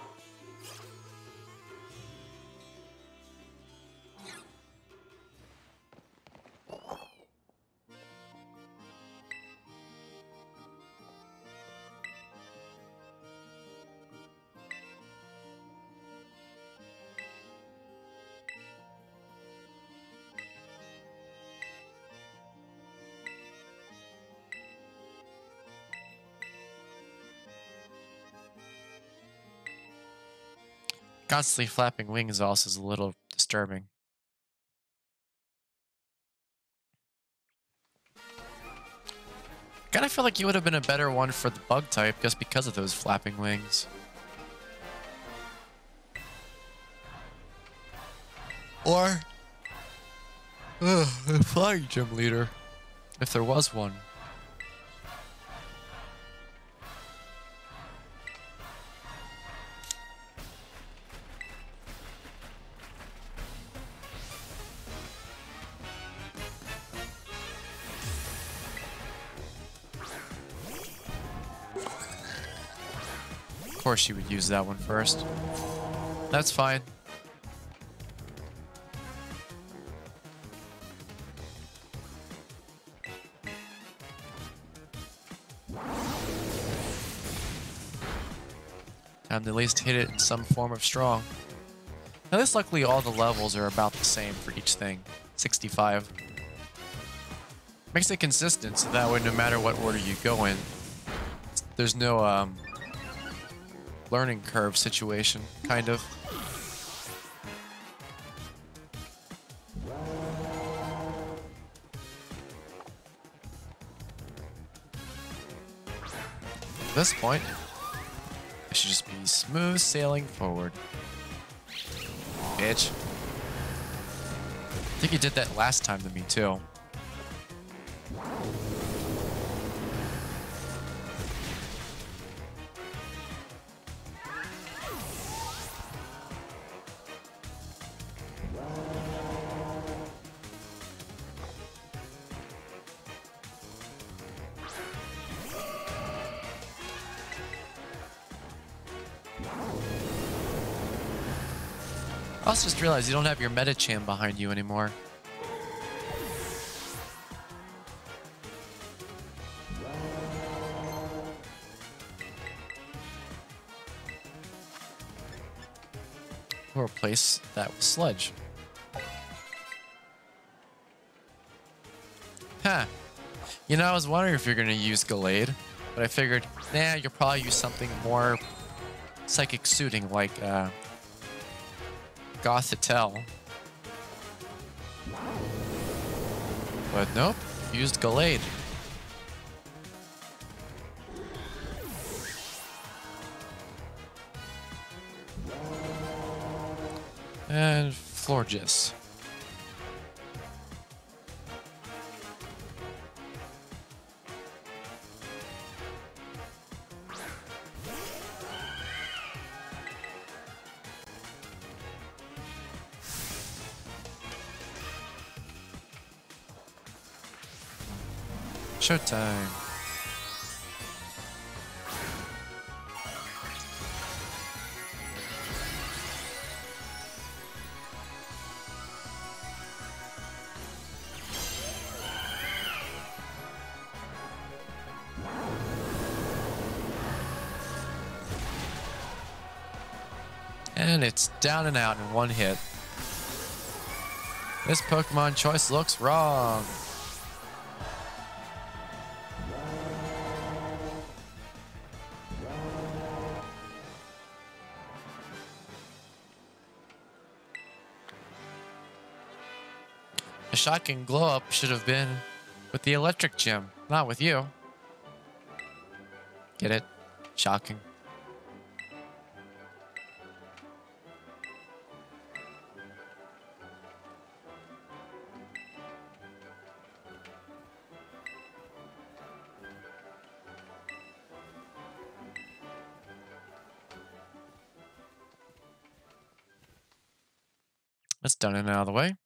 Constantly flapping wings also is a little disturbing. Kinda feel like you would have been a better one for the bug type just because of those flapping wings. Or uh, a flying gym leader, if there was one. Of course you would use that one first. That's fine. Time to at least hit it in some form of strong. Now this, luckily, all the levels are about the same for each thing. sixty-five. Makes it consistent, so that way no matter what order you go in, there's no um, learning curve situation, kind of. At this point, it should just be smooth sailing forward. Bitch. I think you did that last time to me, too. I also just realized you don't have your Metacham behind you anymore. We'll replace that with Sludge. Huh. You know, I was wondering if you're going to use Gallade, but I figured, nah, you'll probably use something more psychic suiting like, uh... Gothitelle. But nope, used Gallade. And Florges. Showtime. And it's down and out in one hit. This Pokemon choice looks wrong. The shotgun glow up should have been with the electric gym, not with you. Get it? Shocking. That's done and out of the way.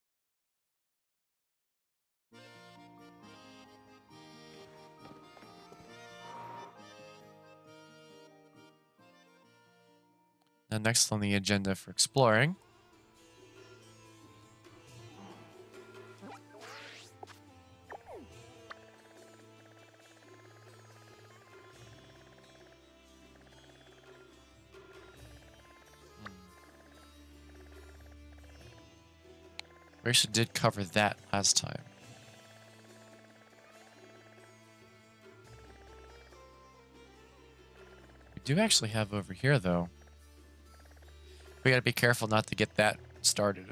And next on the agenda for exploring. We actually did cover that last time. We do actually have over here, though. We gotta be careful not to get that started.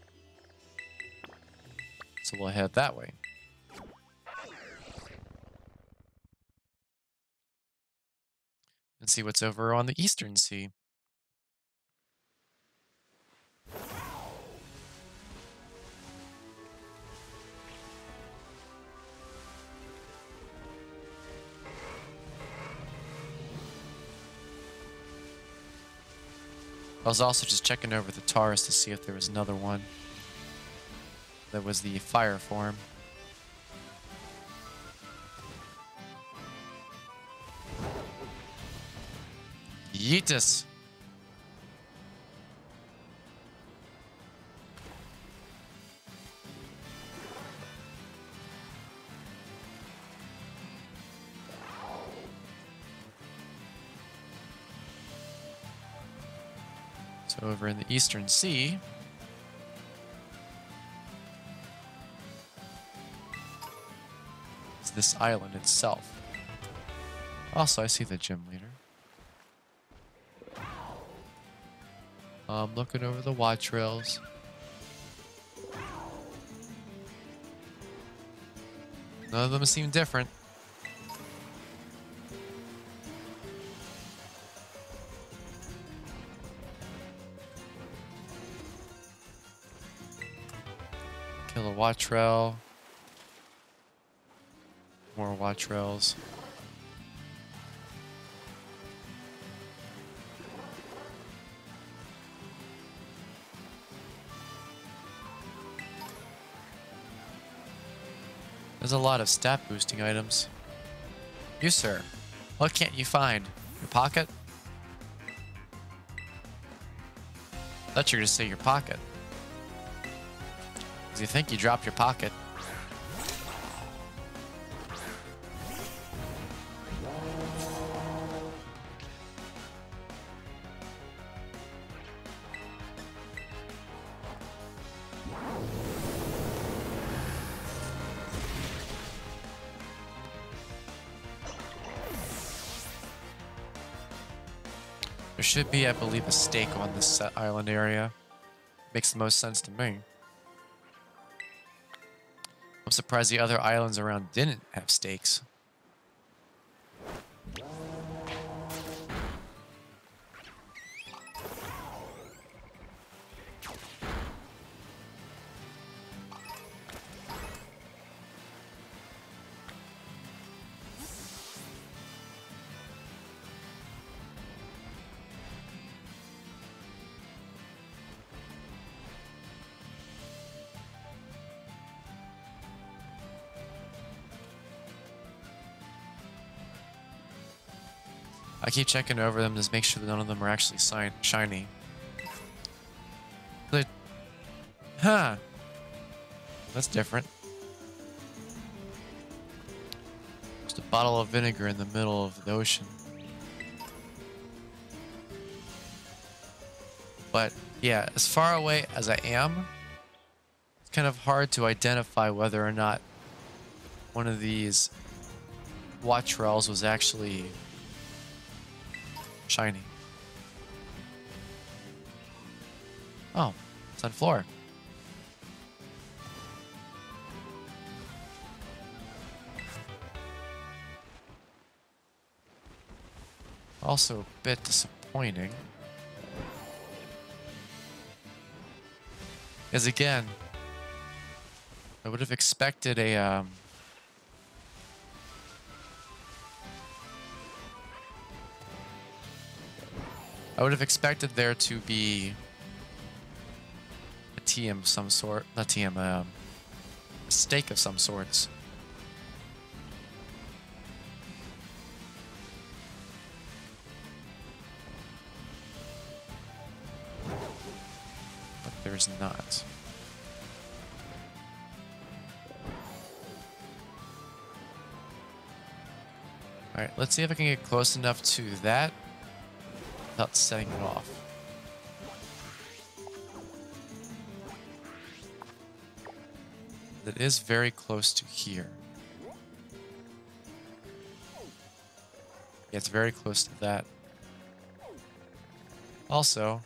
So we'll head that way. And see what's over on the Eastern Sea. I was also just checking over the Taurus to see if there was another one. That was the fire form. Yeetus! So over in the Eastern Sea, is this island itself. Also, I see the gym leader. I'm looking over the watch rails. None of them seem different. Kill a watch rail. More watch rails. There's a lot of stat boosting items. You, sir, what can't you find? Your pocket? Thought you were gonna say your pocket. Cause you think you dropped your pocket. There should be, I believe, a stake on this island area. Makes the most sense to me. I'm surprised the other islands around didn't have stakes. I keep checking over them to make sure that none of them are actually si- shiny. But, huh. That's different. Just a bottle of vinegar in the middle of the ocean. But yeah, as far away as I am, it's kind of hard to identify whether or not one of these Wattrells was actually shiny. Oh, it's on floor. Also a bit disappointing. Because again, I would have expected a um, I would have expected there to be a T M of some sort, not T M, um, a stake of some sorts. But there's not. Alright, let's see if I can get close enough to that without setting it off. That is very close to here. Yeah, it's very close to that. Also,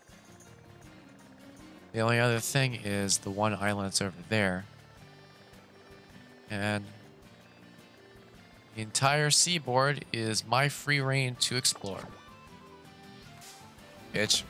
the only other thing is the one island that's over there. And the entire seaboard is my free reign to explore. Bitch.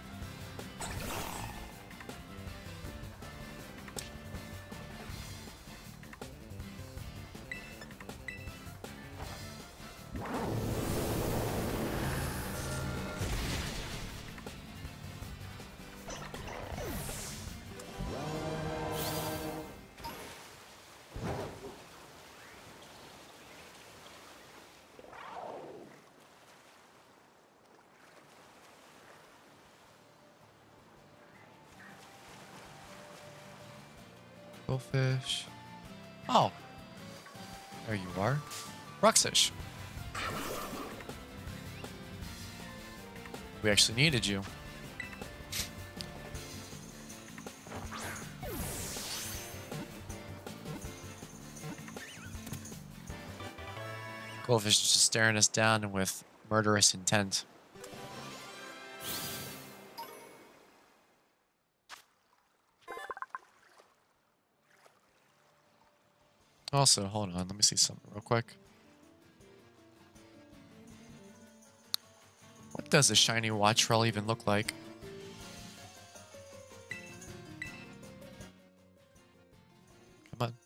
Goldfish. Oh. There you are. Ruxish. We actually needed you. Goldfish is just staring us down with murderous intent. Also, hold on, let me see something real quick. What does a shiny Wattrell even look like? Come on.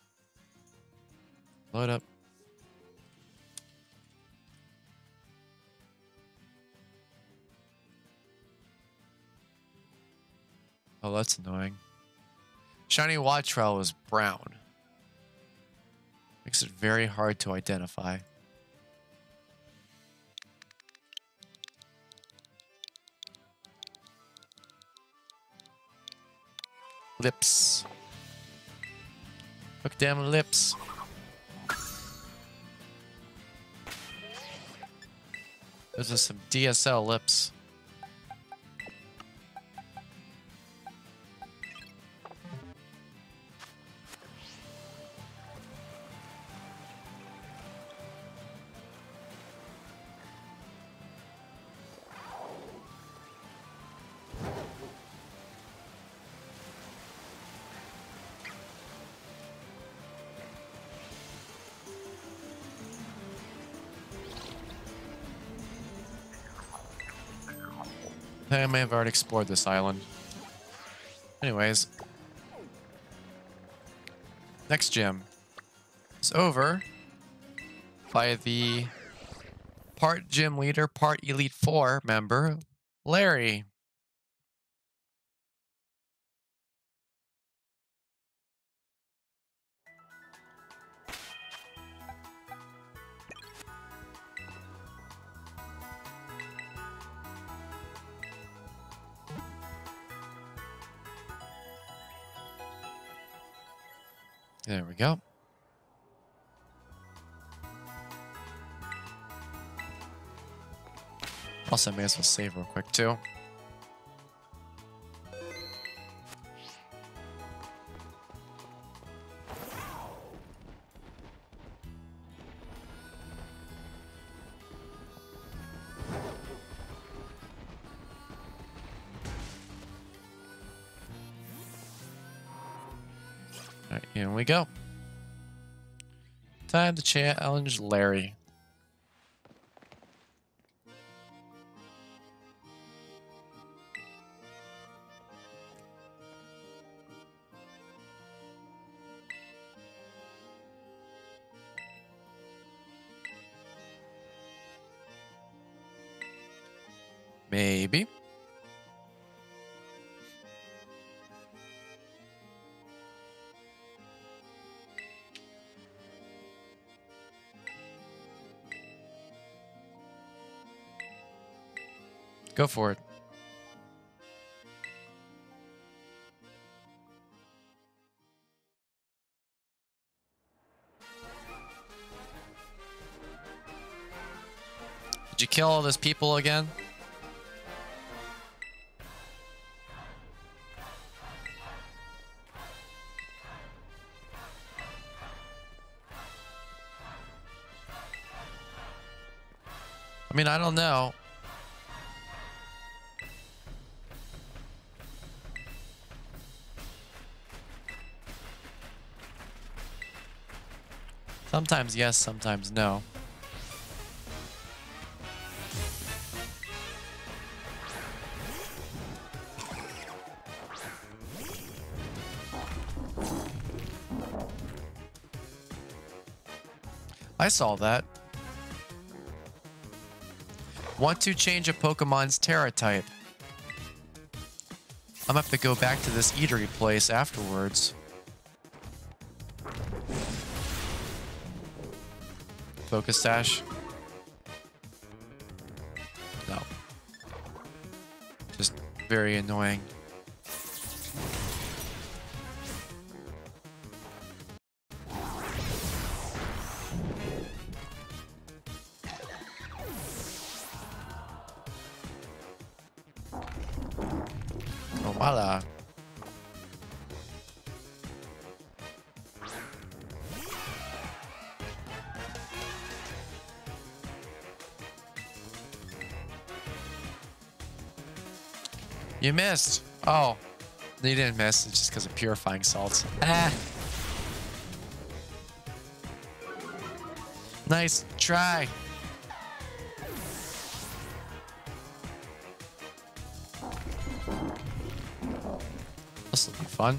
Load up. Oh, that's annoying. Shiny Wattrell is brown. Makes it very hard to identify. Lips. Look, damn lips. Those are some D S L lips. I may have already explored this island. Anyways. Next gym is over by the part gym leader, part Elite Four member, Larry. There we go. Also, may as well save real quick, too. All right, here we go. Time to challenge Larry. Maybe. Go for it. Did you kill all those people again? I mean, I don't know. Sometimes yes, sometimes no. I saw that. Want to change a Pokemon's Terra type. I'm gonna have to go back to this eatery place afterwards. Focus Sash. No. Just very annoying. Oh, voila. You missed. Oh, you didn't miss. It's just because of purifying salts. Ah. Nice try. This will be fun.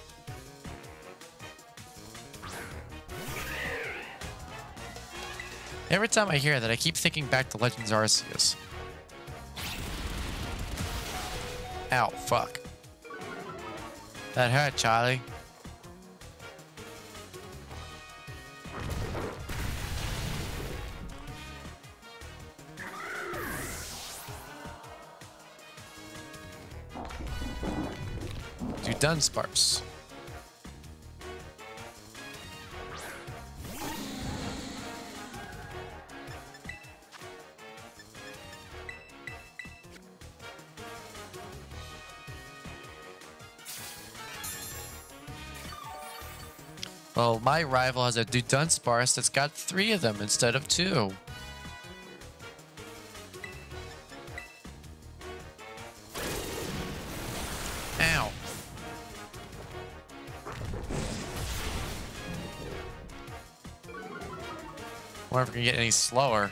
Every time I hear that, I keep thinking back to Legends Arceus. Ow, fuck. That hurt, Charlie. Do Dunsparce. Well, my rival has a Dunsparce that's got three of them instead of two. Ow. Wonder if we can get any slower.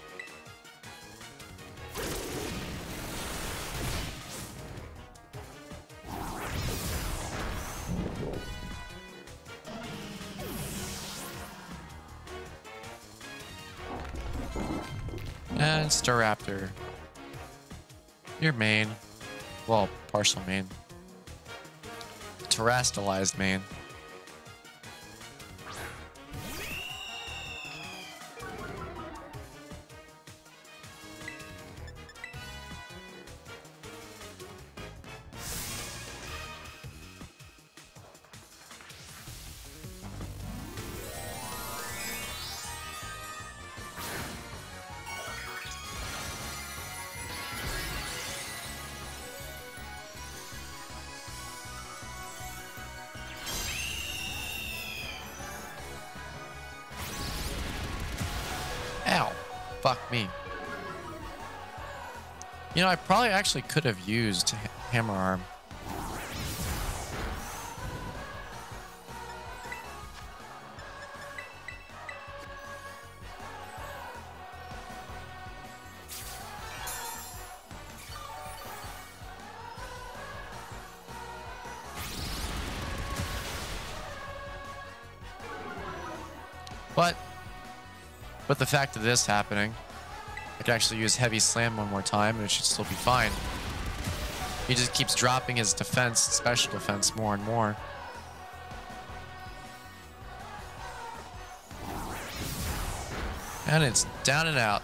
And Staraptor. Your main. Well, partial main. Terastallized main. Fuck me. You know, I probably actually could have used ha hammer arm. But with the fact of this happening, I could actually use Heavy Slam one more time and it should still be fine. He just keeps dropping his defense, special defense, more and more. And it's down and out.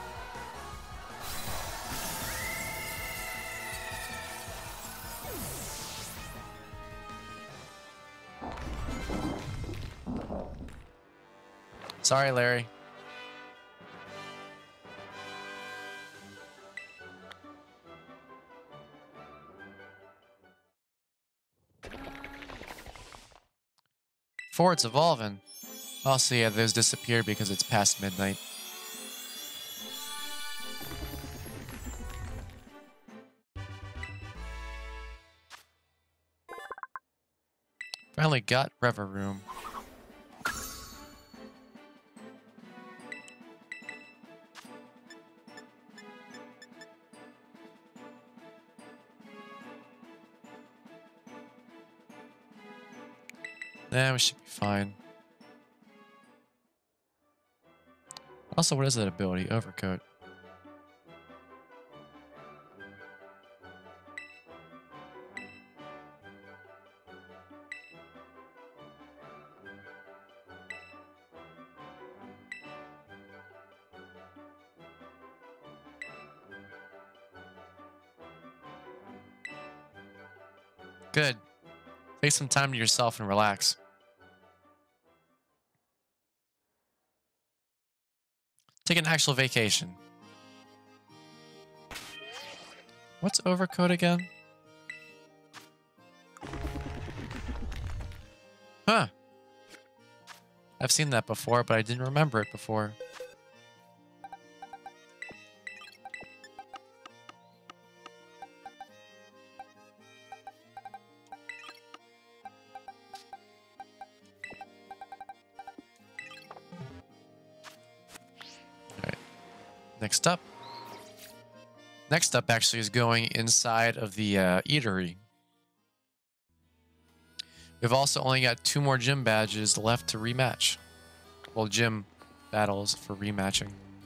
Sorry, Larry. Four, it's evolving. Also, yeah, those disappeared because it's past midnight. Finally got Rever Room. Nah, we should be fine. Also, what is that ability? Overcoat. Good. Take some time to yourself and relax. Take an actual vacation. What's overcoat again? Huh. I've seen that before, but I didn't remember it before. Next up. Next up actually is going inside of the uh, eatery. We've also only got two more gym badges left to rematch. Well, gym battles for rematching.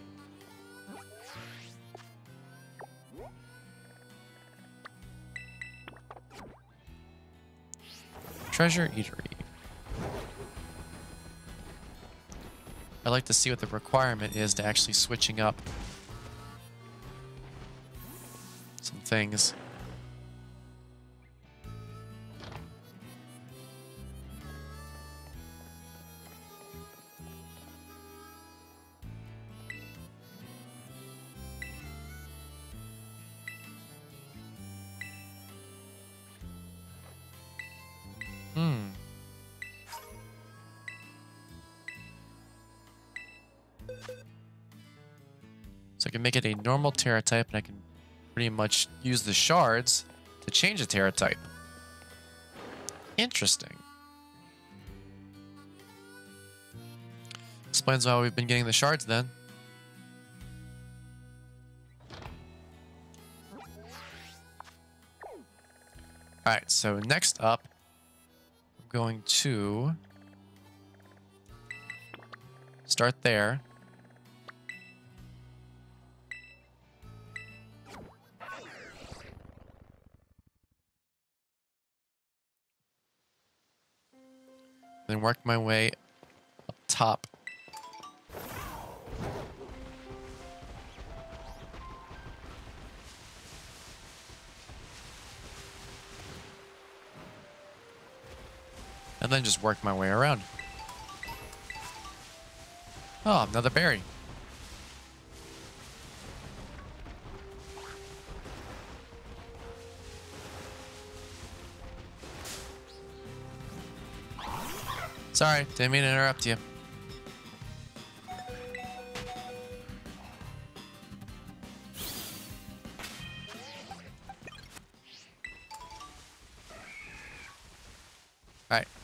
Treasure Eatery. I'd like to see what the requirement is to actually switching up some things. Hmm. So I can make it a normal Terra type, and I can pretty much use the shards to change the Terra type. Interesting. Explains why we've been getting the shards then. Alright, so next up, I'm going to start there. Then work my way up top. And then just work my way around. Oh, another berry. Sorry, didn't mean to interrupt you.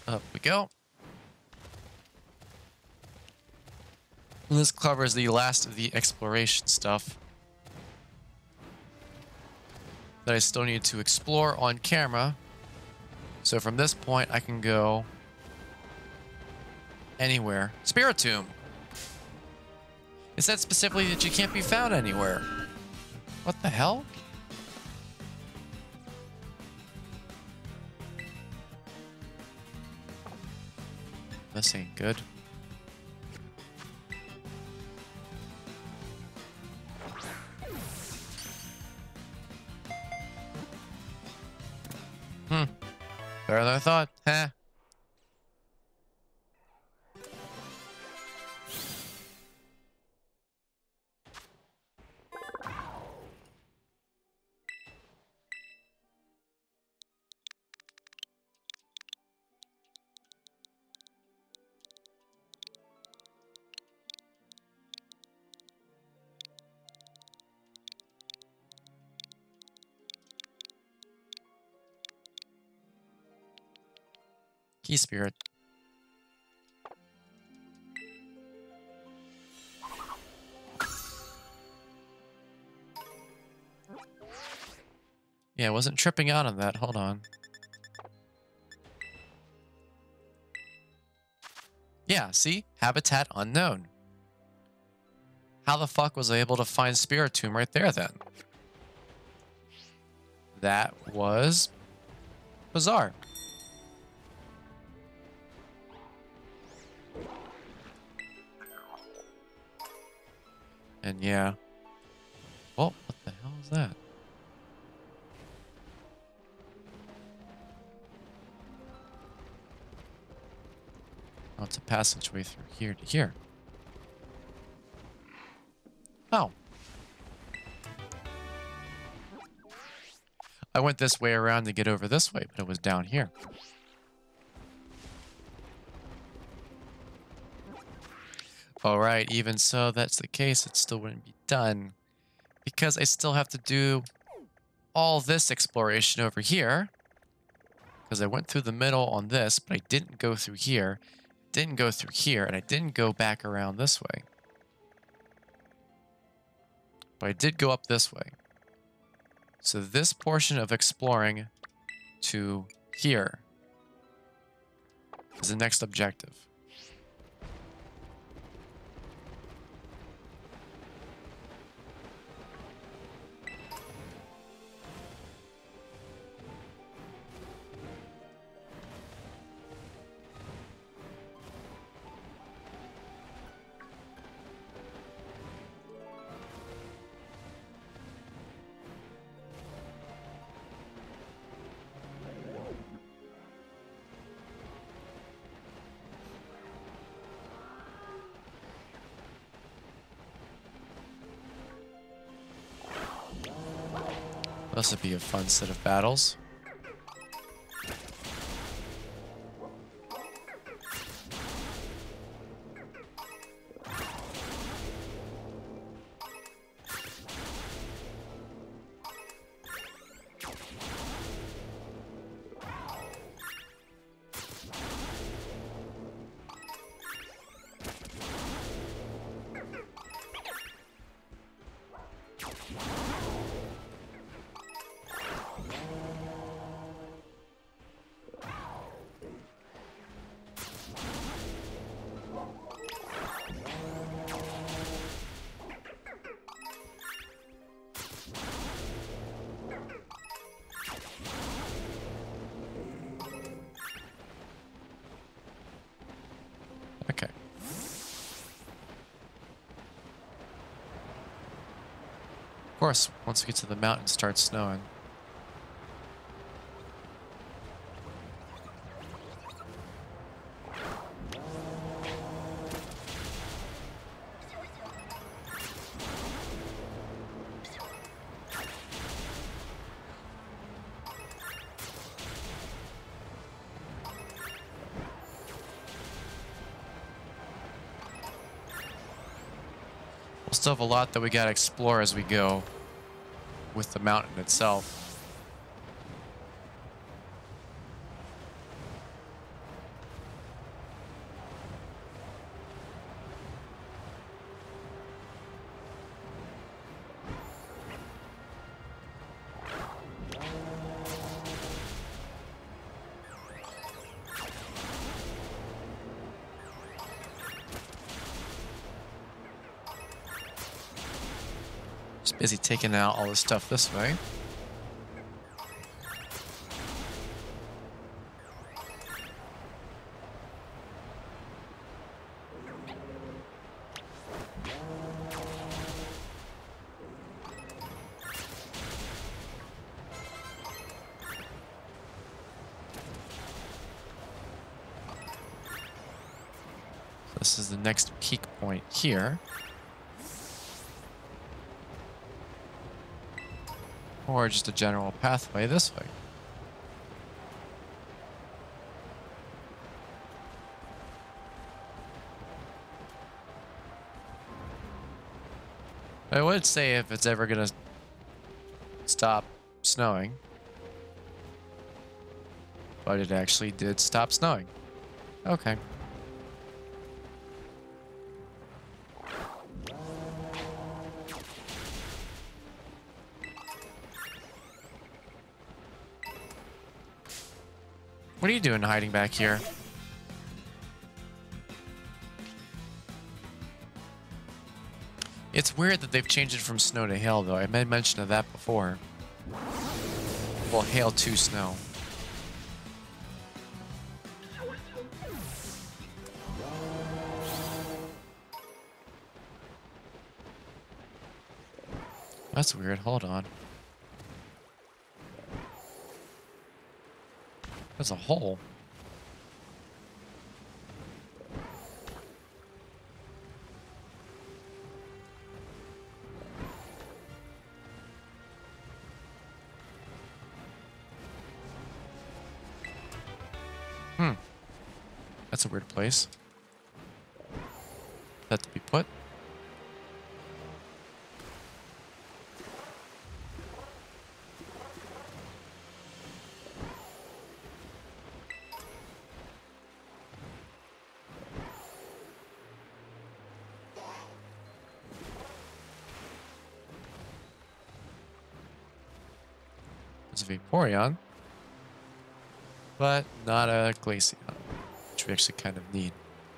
Up we go. And this covers the last of the exploration stuff that I still need to explore on camera. So from this point, I can go anywhere. Spirit Tomb. It said specifically that you can't be found anywhere. What the hell? This ain't good. Hmm. Better than I thought. Huh. Key spirit. Yeah, I wasn't tripping out on that. Hold on. Yeah, see? Habitat unknown. How the fuck was I able to find Spirit Tomb right there then? That was bizarre. And yeah. Oh, what the hell is that? Oh, it's a passageway through here to here. Oh. I went this way around to get over this way, but it was down here. Alright, even so, that's the case. It still wouldn't be done. Because I still have to do all this exploration over here. Because I went through the middle on this, but I didn't go through here. Didn't go through here, and I didn't go back around this way. But I did go up this way. So this portion of exploring to here is the next objective. This would be a fun set of battles. Okay. Of course, once we get to the mountain, it starts snowing. We'll still have a lot that we gotta explore as we go with the mountain itself. busy taking out all the stuff this way. This is the next peak point here. Or just a general pathway this way. I would say if it's ever gonna stop snowing. But it actually did stop snowing. Okay. What are you doing hiding back here? It's weird that they've changed it from snow to hail, though. I made mention of that before. Well, hail to snow. That's weird. Hold on. There's a hole. Hmm. That's a weird place. That to be put. There's a Vaporeon, but not a Glaceon, which we actually kind of need.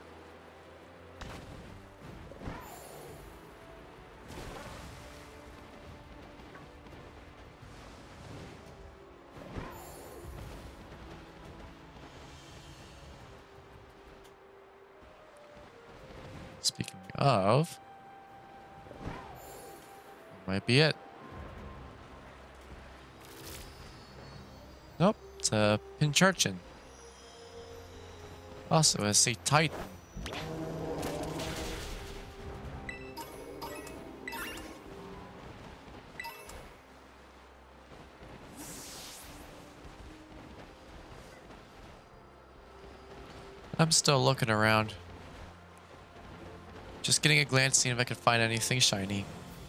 Speaking of, that might be it. Nope, it's a Pincharchin. Also, a Say Titan. I'm still looking around. Just getting a glance, seeing if I can find anything shiny.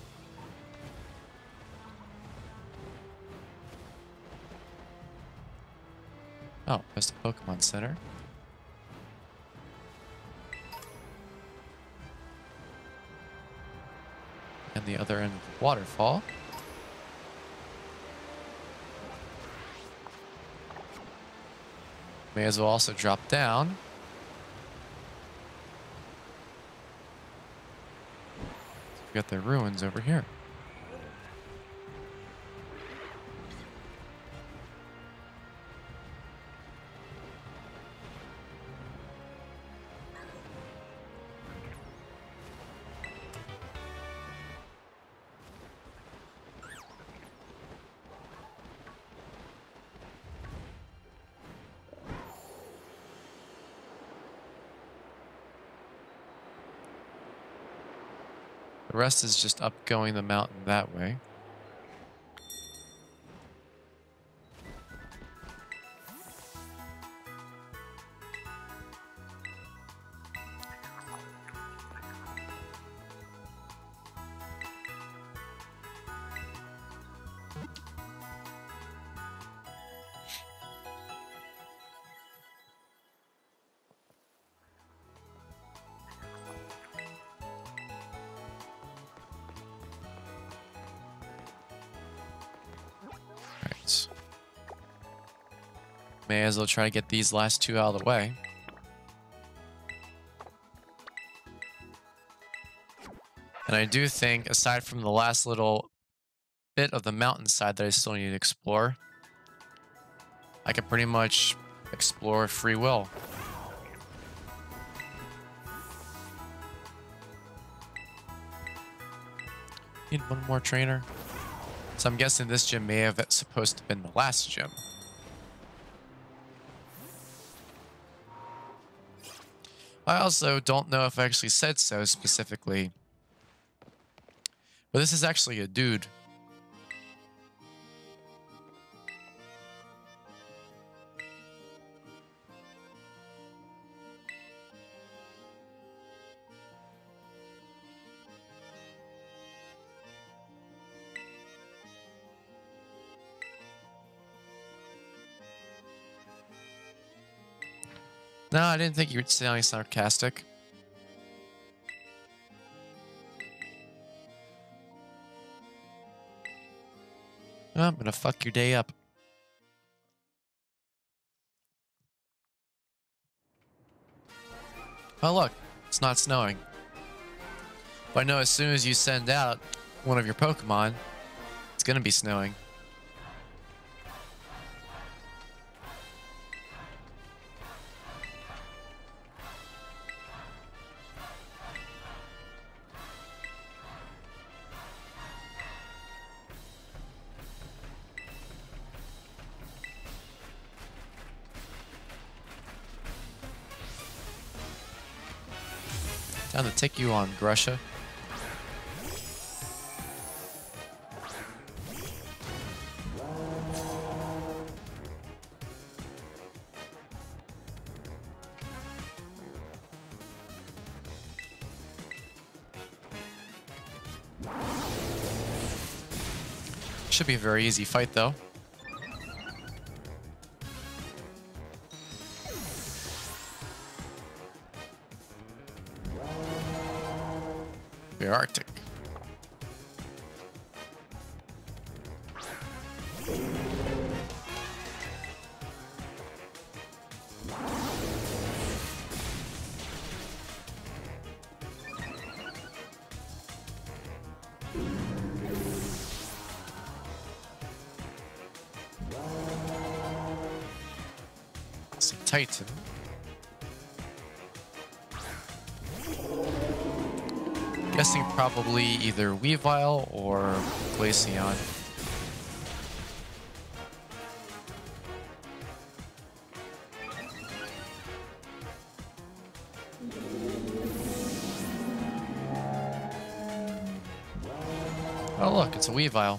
Oh, there's the Pokemon Center. And the other end of the waterfall. May as well also drop down. We got the ruins over here. The rest is just up going the mountain that way. May as well try to get these last two out of the way. And I do think, aside from the last little bit of the mountainside that I still need to explore. I can pretty much explore free will. Need one more trainer. So I'm guessing this gym may have supposed to have been the last gym. I also don't know if I actually said so specifically. But this is actually a dude. No, I didn't think you were sounding sarcastic. Oh, I'm gonna fuck your day up. Oh look, it's not snowing. But I know as soon as you send out one of your Pokemon, it's gonna be snowing. Time to take you on, Grusha. Should be a very easy fight, though. We're Arctic. Some Titan. Guessing probably either Weavile or Glaceon. Oh look, it's a Weavile.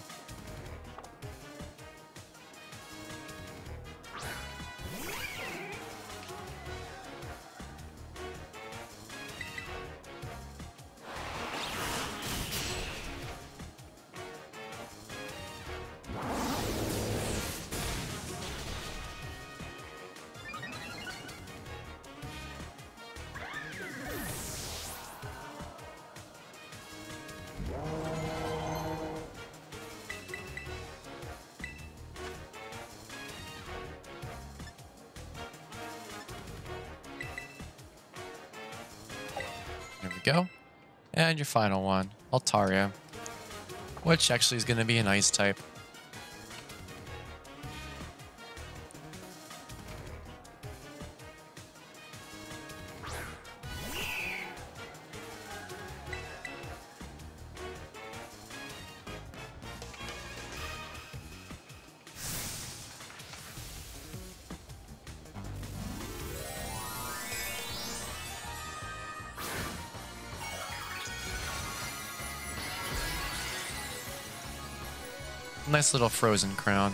There we go. And your final one, Altaria, which actually is going to be an ice type. Nice little frozen crown.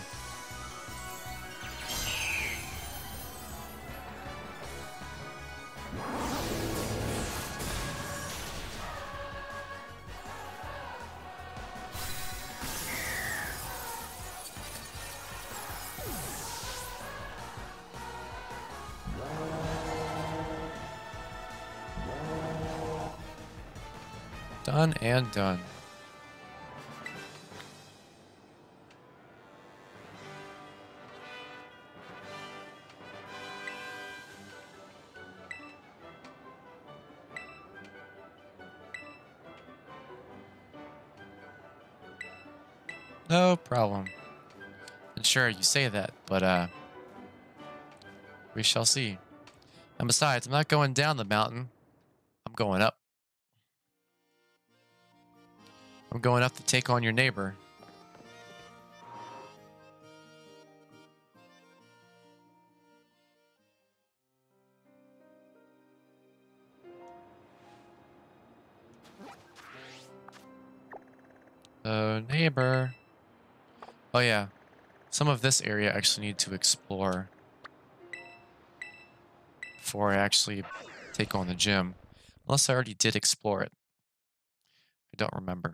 Done and done. No problem. And sure, you say that, but uh, we shall see. And besides, I'm not going down the mountain. I'm going up. I'm going up to take on your neighbor. So, neighbor. Oh yeah, some of this area I actually need to explore before I actually take on the gym. Unless I already did explore it. I don't remember.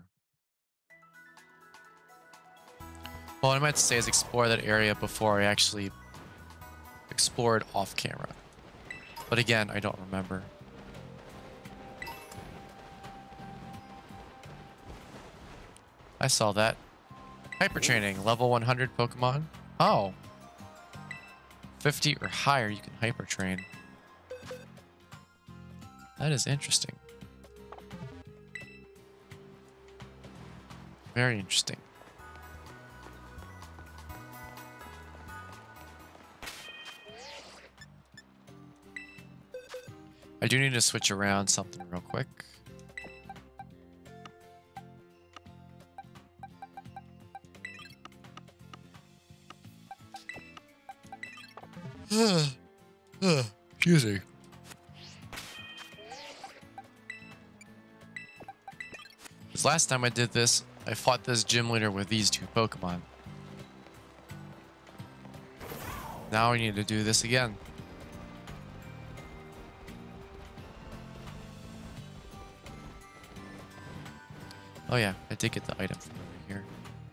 Well, what I meant to say is explore that area before I actually explore it off camera. But again, I don't remember. I saw that. Hyper training, level one hundred Pokemon. Oh. fifty or higher, you can hyper train. That is interesting. Very interesting. I do need to switch around something real quick. Excuse me. Because last time I did this, I fought this gym leader with these two Pokemon. Now I need to do this again. Oh yeah, I did get the item from over here.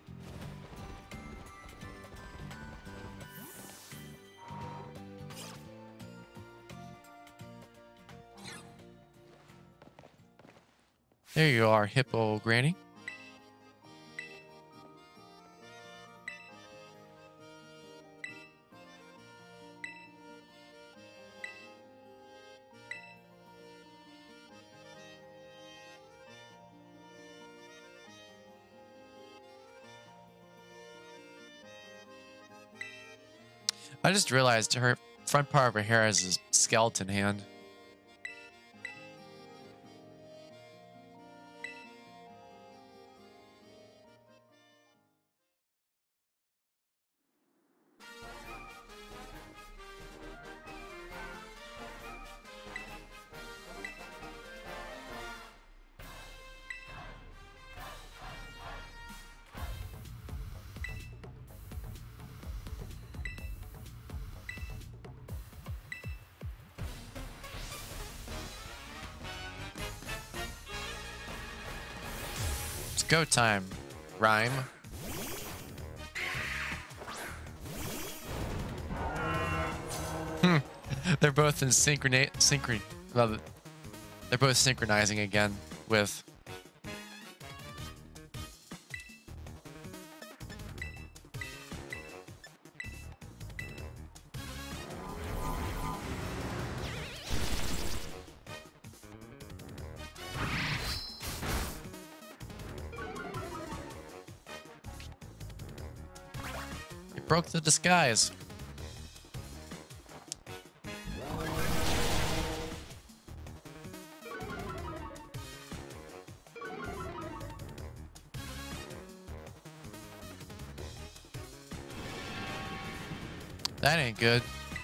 There you are, Hippo Granny. I just realized her front part of her hair has a skeleton hand. Go time, rhyme. Hmm. They're both in synchronate synchron. Well, they're both synchronizing again with. Broke the disguise. That ain't good.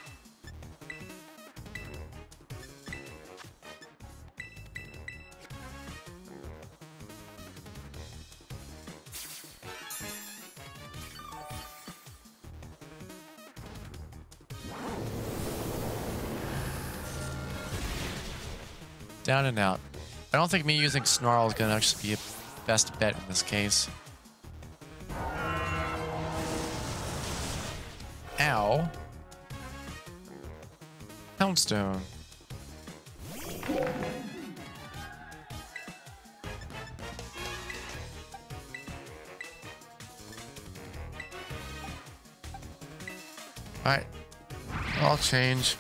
Down and out. I don't think me using Snarl is going to actually be a best bet in this case. Ow. Houndstone. Alright. I'll change.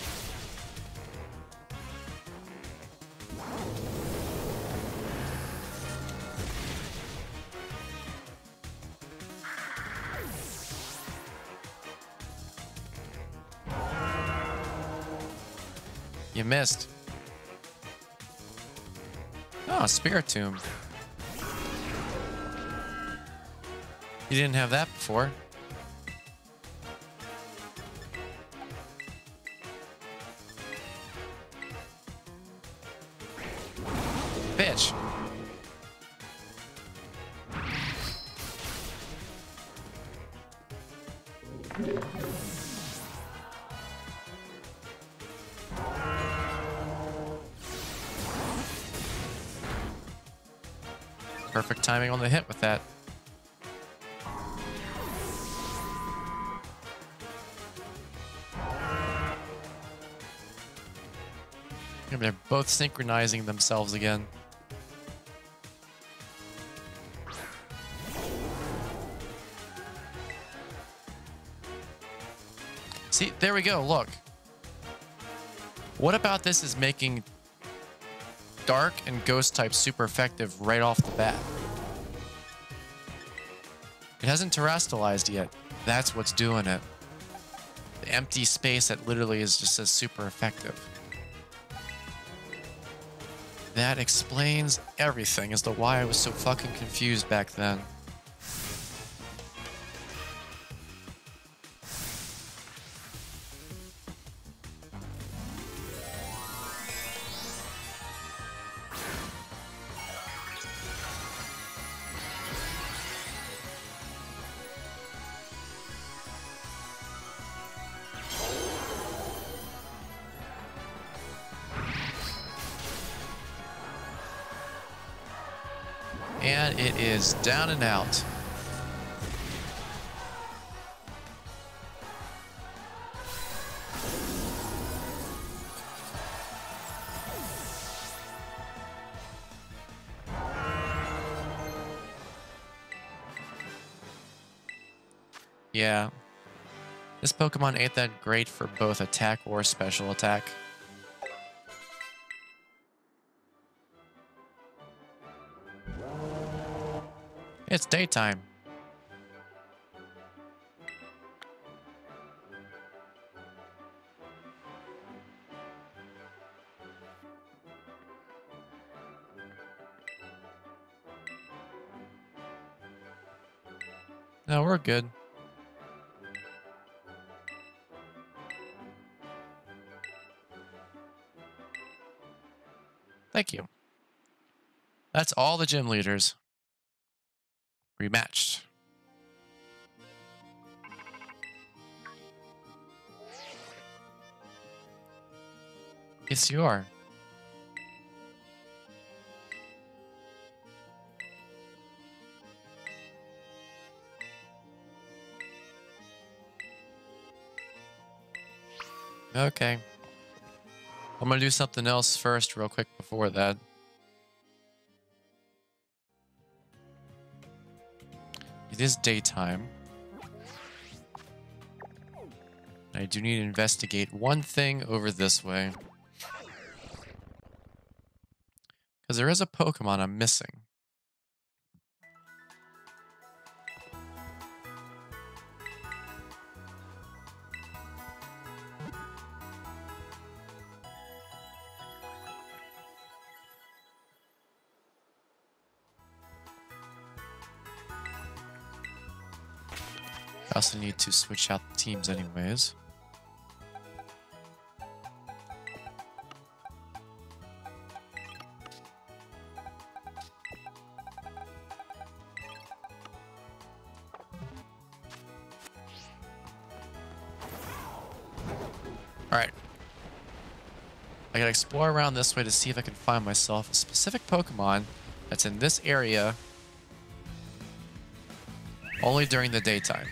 You missed. Oh, Spirit Tomb. You didn't have that before. Bitch. Perfect timing on the hit with that. And they're both synchronizing themselves again. See, there we go, look. What about this is making Dark and Ghost type super effective right off the bat? It hasn't terrestrialized yet. That's what's doing it. The empty space that literally is just as super effective. That explains everything as to why I was so fucking confused back then. And it is down and out. Yeah. This Pokemon ain't that great for both attack or special attack. It's daytime. No, we're good. Thank you. That's all the gym leaders. Rematched. Yes, you are. Okay. I'm gonna do something else first real quick before that. It is daytime. I do need to investigate one thing over this way. Because there is a Pokemon I'm missing. I also need to switch out the teams anyways. Alright. I gotta explore around this way to see if I can find myself a specific Pokemon that's in this area only during the daytime.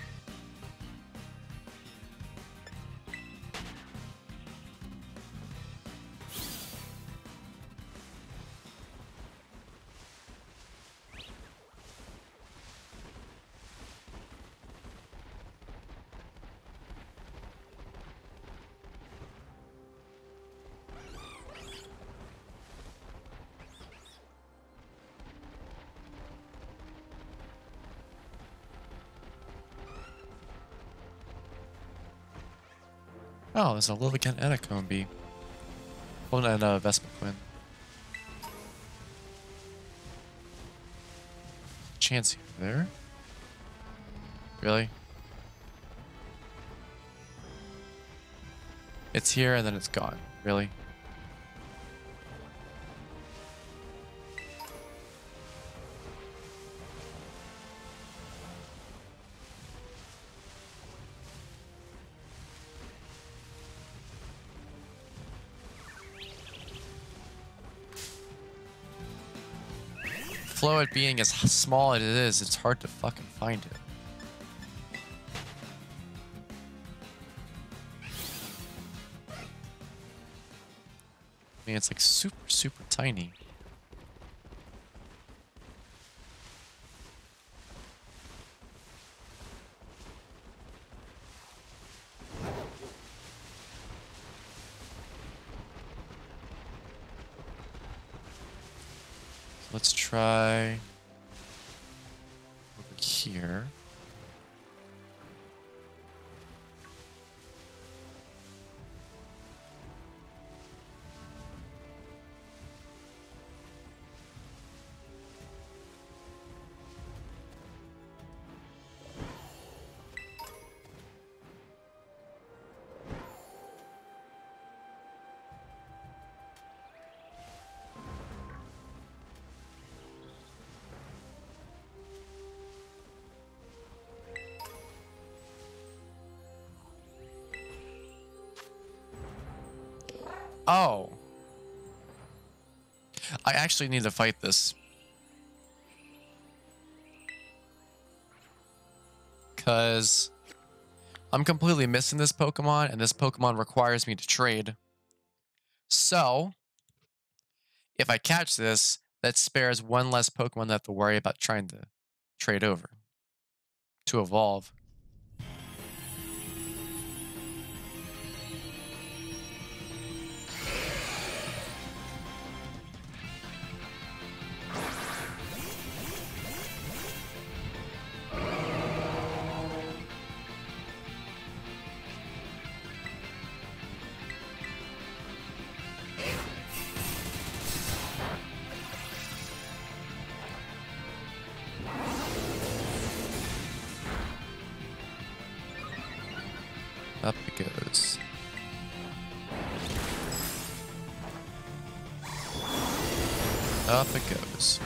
Oh, there's a Lilligant and a Combi. Oh, no, no, Vespa Quinn. Chance here. There? Really? It's here and then it's gone. Really? Flow it being as small as it is, it's hard to fucking find it. I mean, it's like super, super tiny. So let's try over here. Oh. I actually need to fight this. Because I'm completely missing this Pokemon, and this Pokemon requires me to trade. So, if I catch this, that spares one less Pokemon that I have to worry about trying to trade over to evolve. Up it goes. Up it goes.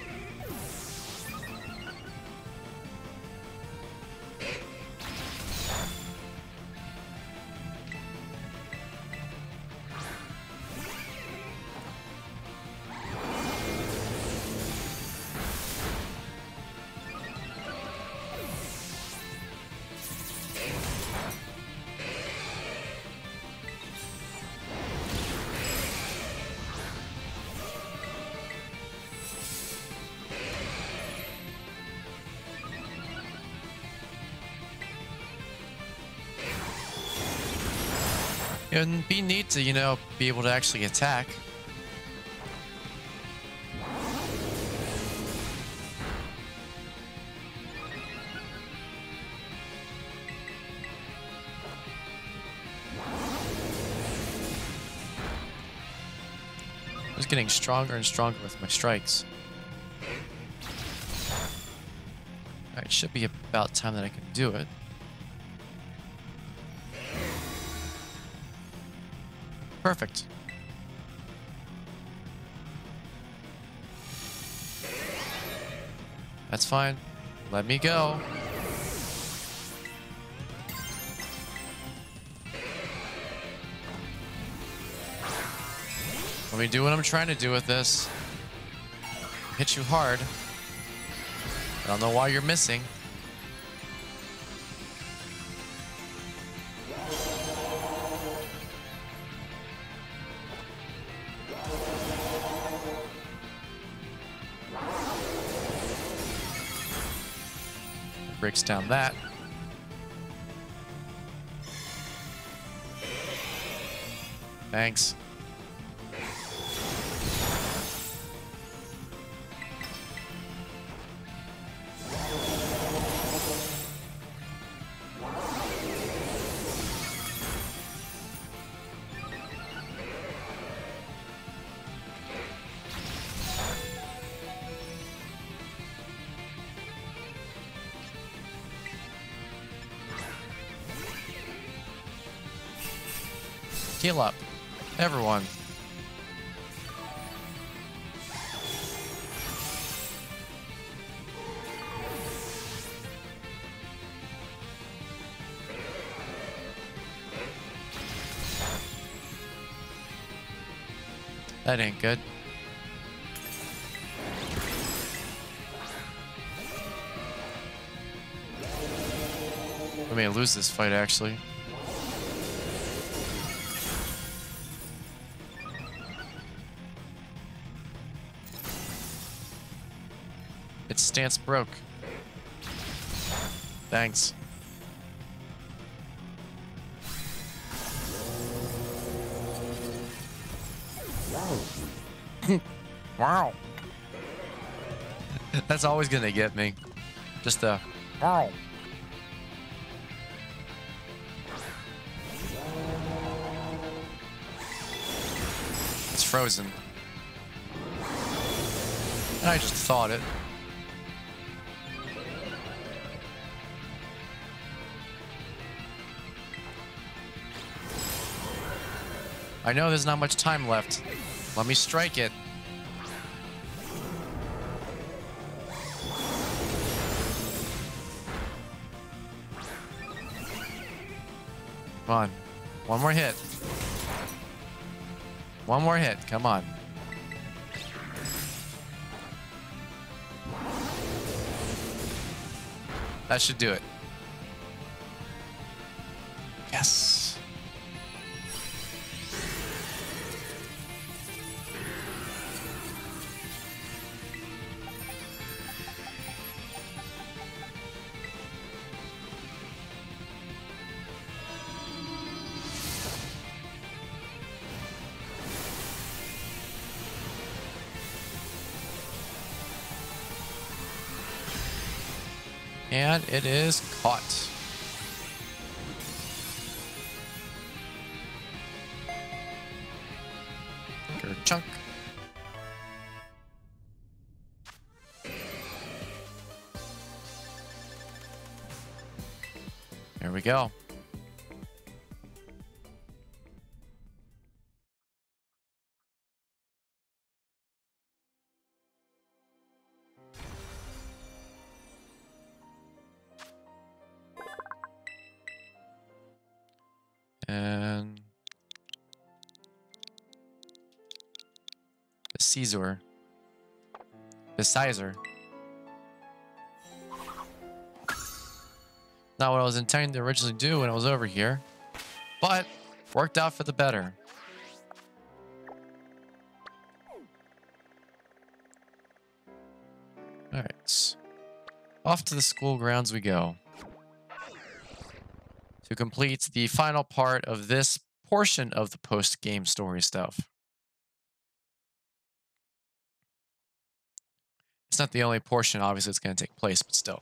It'd be neat to, you know, be able to actually attack. I was getting stronger and stronger with my strikes. Alright, it should be about time that I can do it. Perfect. That's fine. Let me go. Let me do what I'm trying to do with this. Hit you hard. I don't know why you're missing. Breaks down that. Thanks. Heal up. Everyone. That ain't good. I may lose this fight, actually. Its stance broke. Thanks. Wow. That's always gonna get me. Just a wow. It's frozen. I just thought it. I know there's not much time left. Let me strike it. Come on. One more hit. One more hit. Come on. That should do it. Yes. And it is caught. Good chunk. There we go. And the Caesar. The Caesar. Not what I was intending to originally do when I was over here, but worked out for the better. All right. Off to the school grounds we go. To complete the final part of this portion of the post-game story stuff. It's not the only portion, obviously, that's going to take place, but still.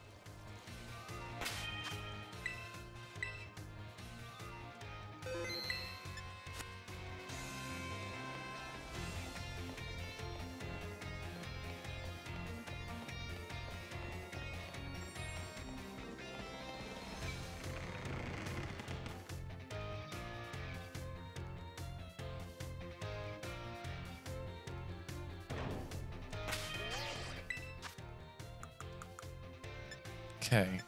Okay.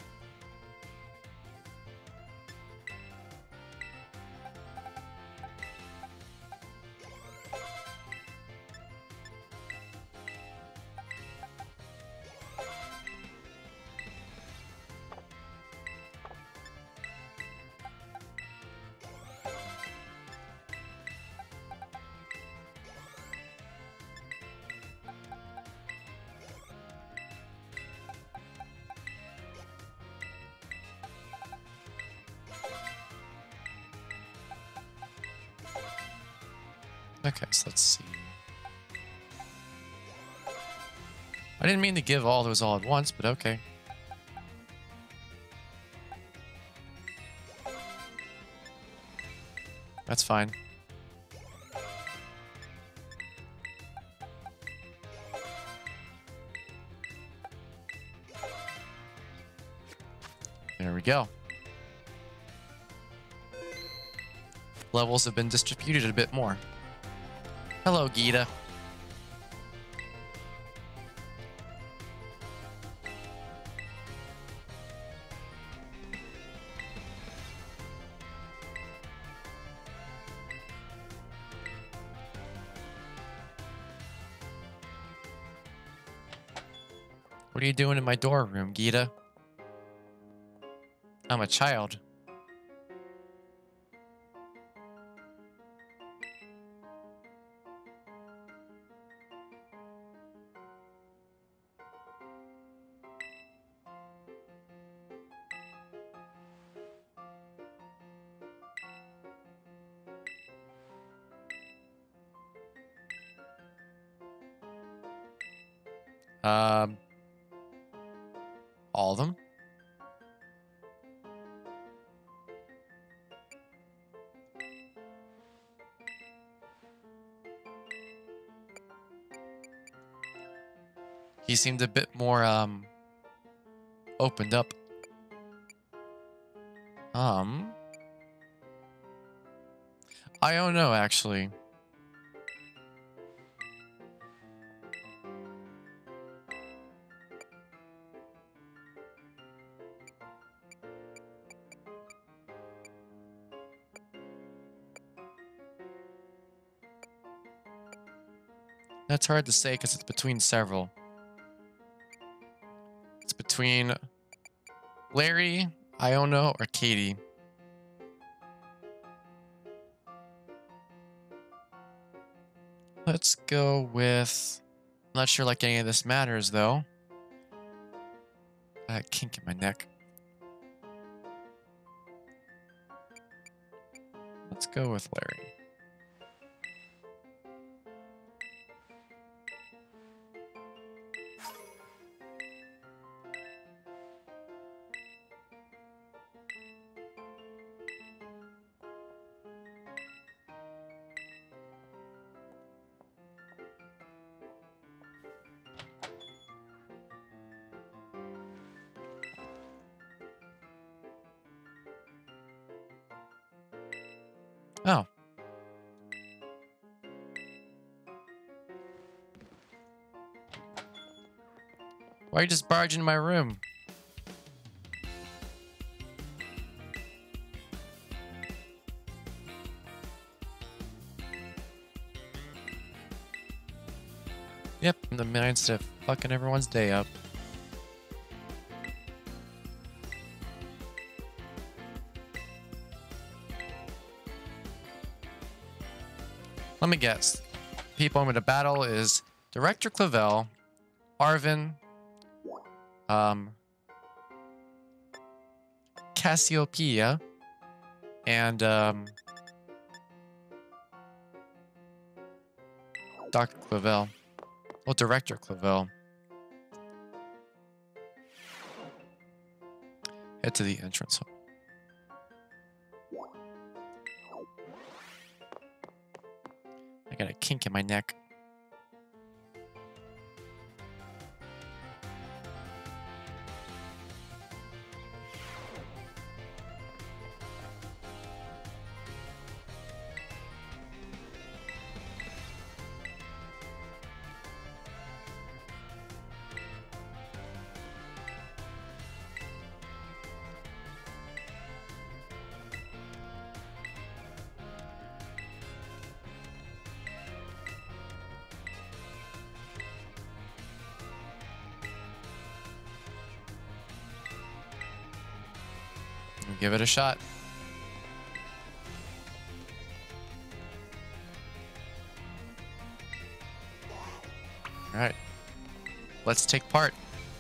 Okay, so let's see. I didn't mean to give all those all at once, but okay. That's fine. There we go. levels have been distributed a bit more. Hello, Gita. What are you doing in my dorm room, Gita? I'm a child. Um, all of them? He seemed a bit more, um, opened up. Um, I don't know, actually. That's hard to say because it's between several. It's between Larry, Iona, or Katie. Let's go with... I'm not sure like any of this matters, though. I had a kink in my neck. Let's go with Larry. Oh. Why are you just barging in my room? Yep, in the mindset of fucking everyone's day up. Let me guess. People I'm going to battle is Director Clavel, Arvin, um, Cassiopeia, and um, Doctor Clavel. Well, Director Clavel. Head to the entrance hall. I got a kink in my neck. Give it a shot. All right, let's take part.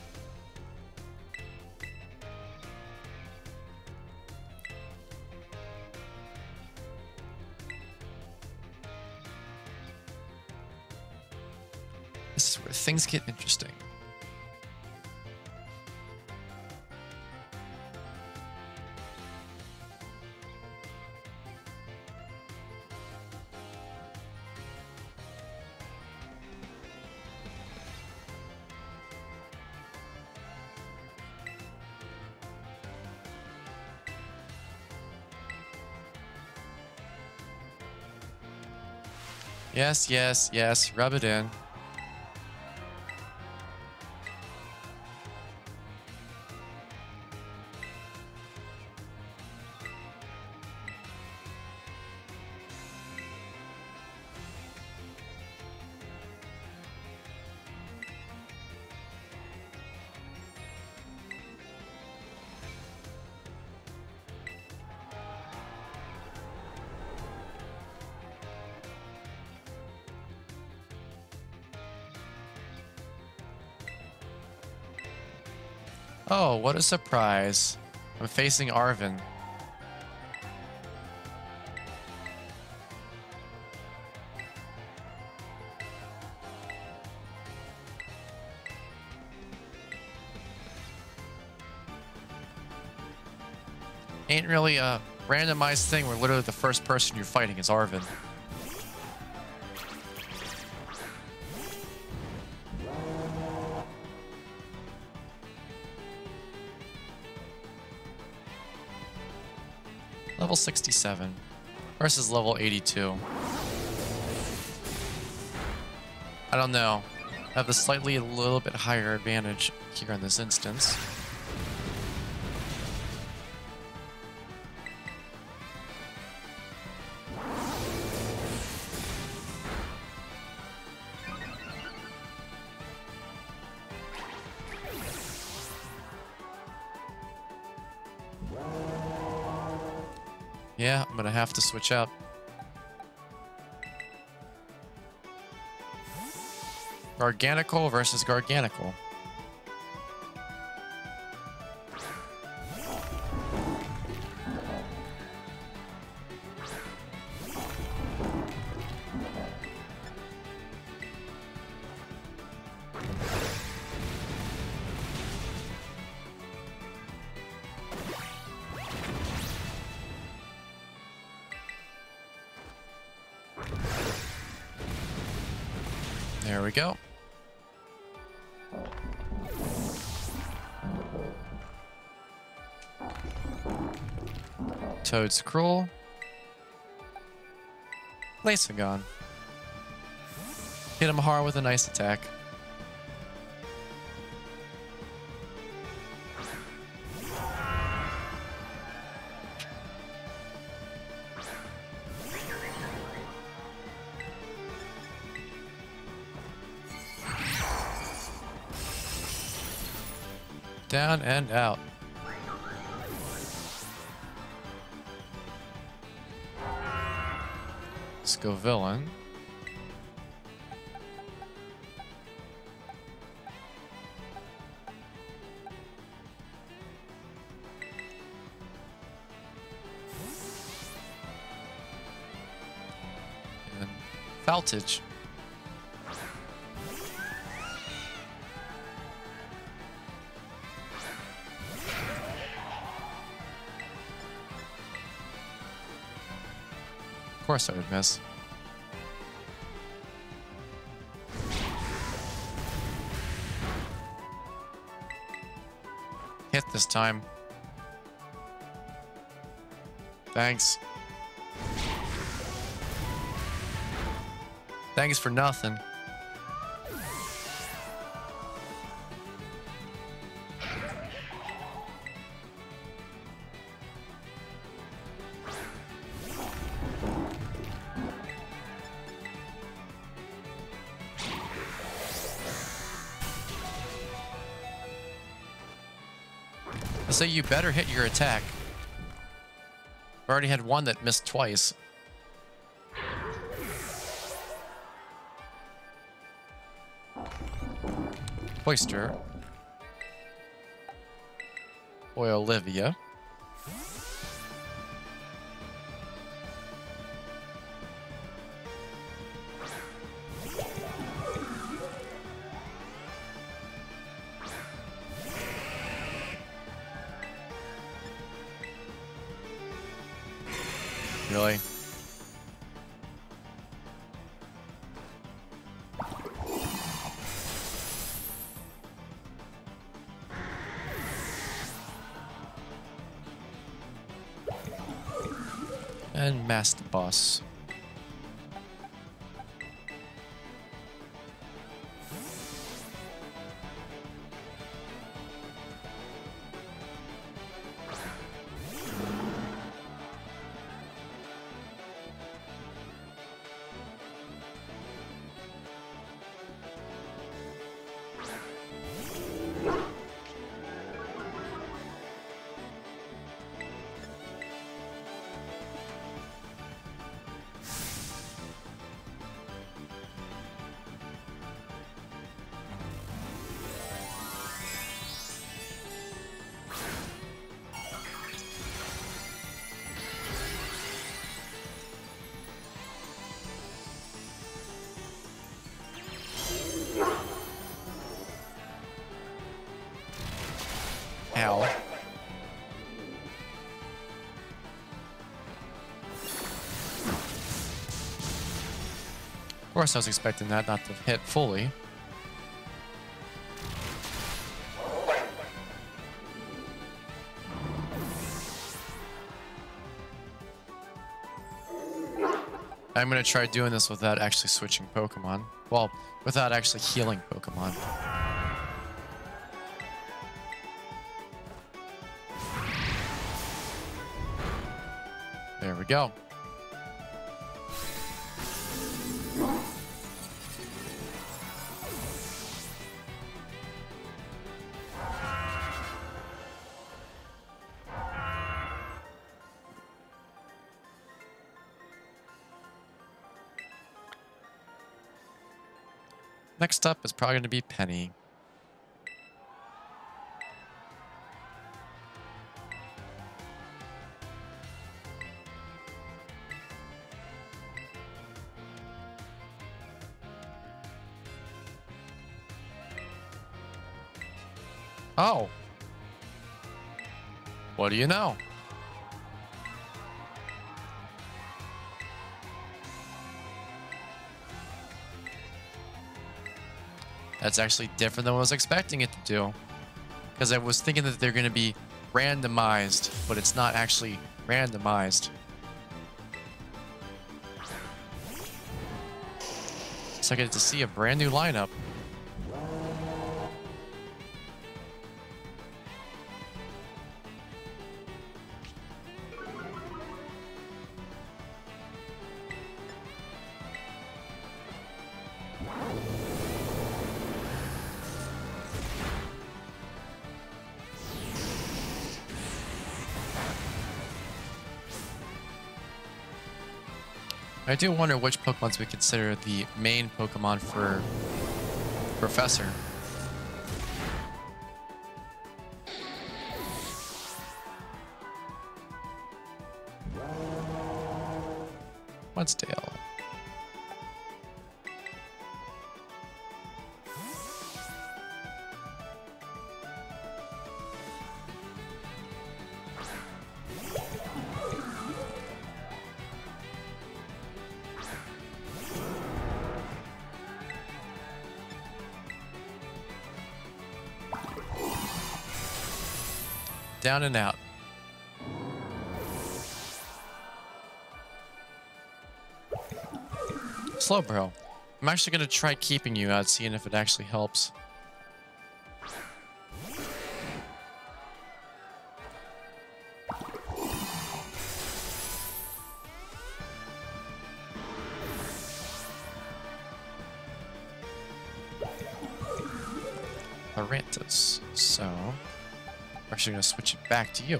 This is where things get interesting. Yes, yes, yes. Rub it in. Oh, what a surprise. I'm facing Arvin. Ain't really a randomized thing where literally the first person you're fighting is Arvin. Level sixty-seven versus level eighty-two. I don't know. I have a slightly a little bit higher advantage here in this instance. Yeah, I'm gonna have to switch out. Garganical versus Garganical. There we go. Toad's Cruel. Laceagon. Hit him hard with a nice attack. Down and out. Let's go villain. And Faltage. Of course I would miss. Hit this time. Thanks. Thanks for nothing. So you better hit your attack. I've already had one that missed twice. Oyster. Boy, Olivia. Really? And Master Boss. somehow. Of course, I was expecting that not to hit fully. I'm going to try doing this without actually switching Pokemon. Well, without actually healing Pokemon. There we go. Next up is probably going to be Penny. Oh. What do you know? That's actually different than what I was expecting it to do. Because I was thinking that they're going to be randomized, but it's not actually randomized. So I get to see a brand new lineup. I do wonder which Pokemons we consider the main Pokemon for Professor. Mudsdale. Down and out. Slowbro. I'm actually going to try keeping you out, seeing if it actually helps. Arantas. So... we're actually going to switch it back to you.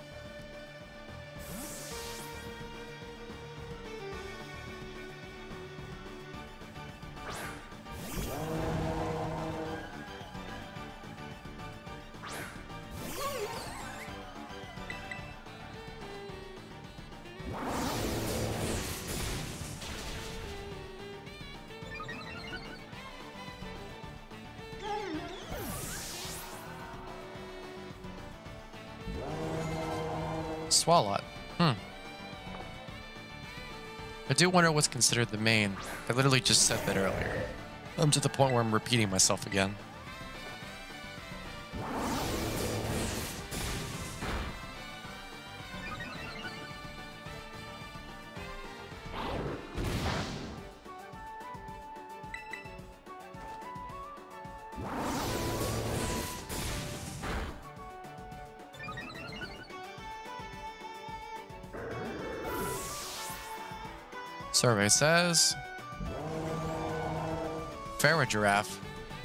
Swalot. Hmm. I do wonder what's considered the main. I literally just said that earlier. I'm to the point where I'm repeating myself again. Survey says Farigiraffe.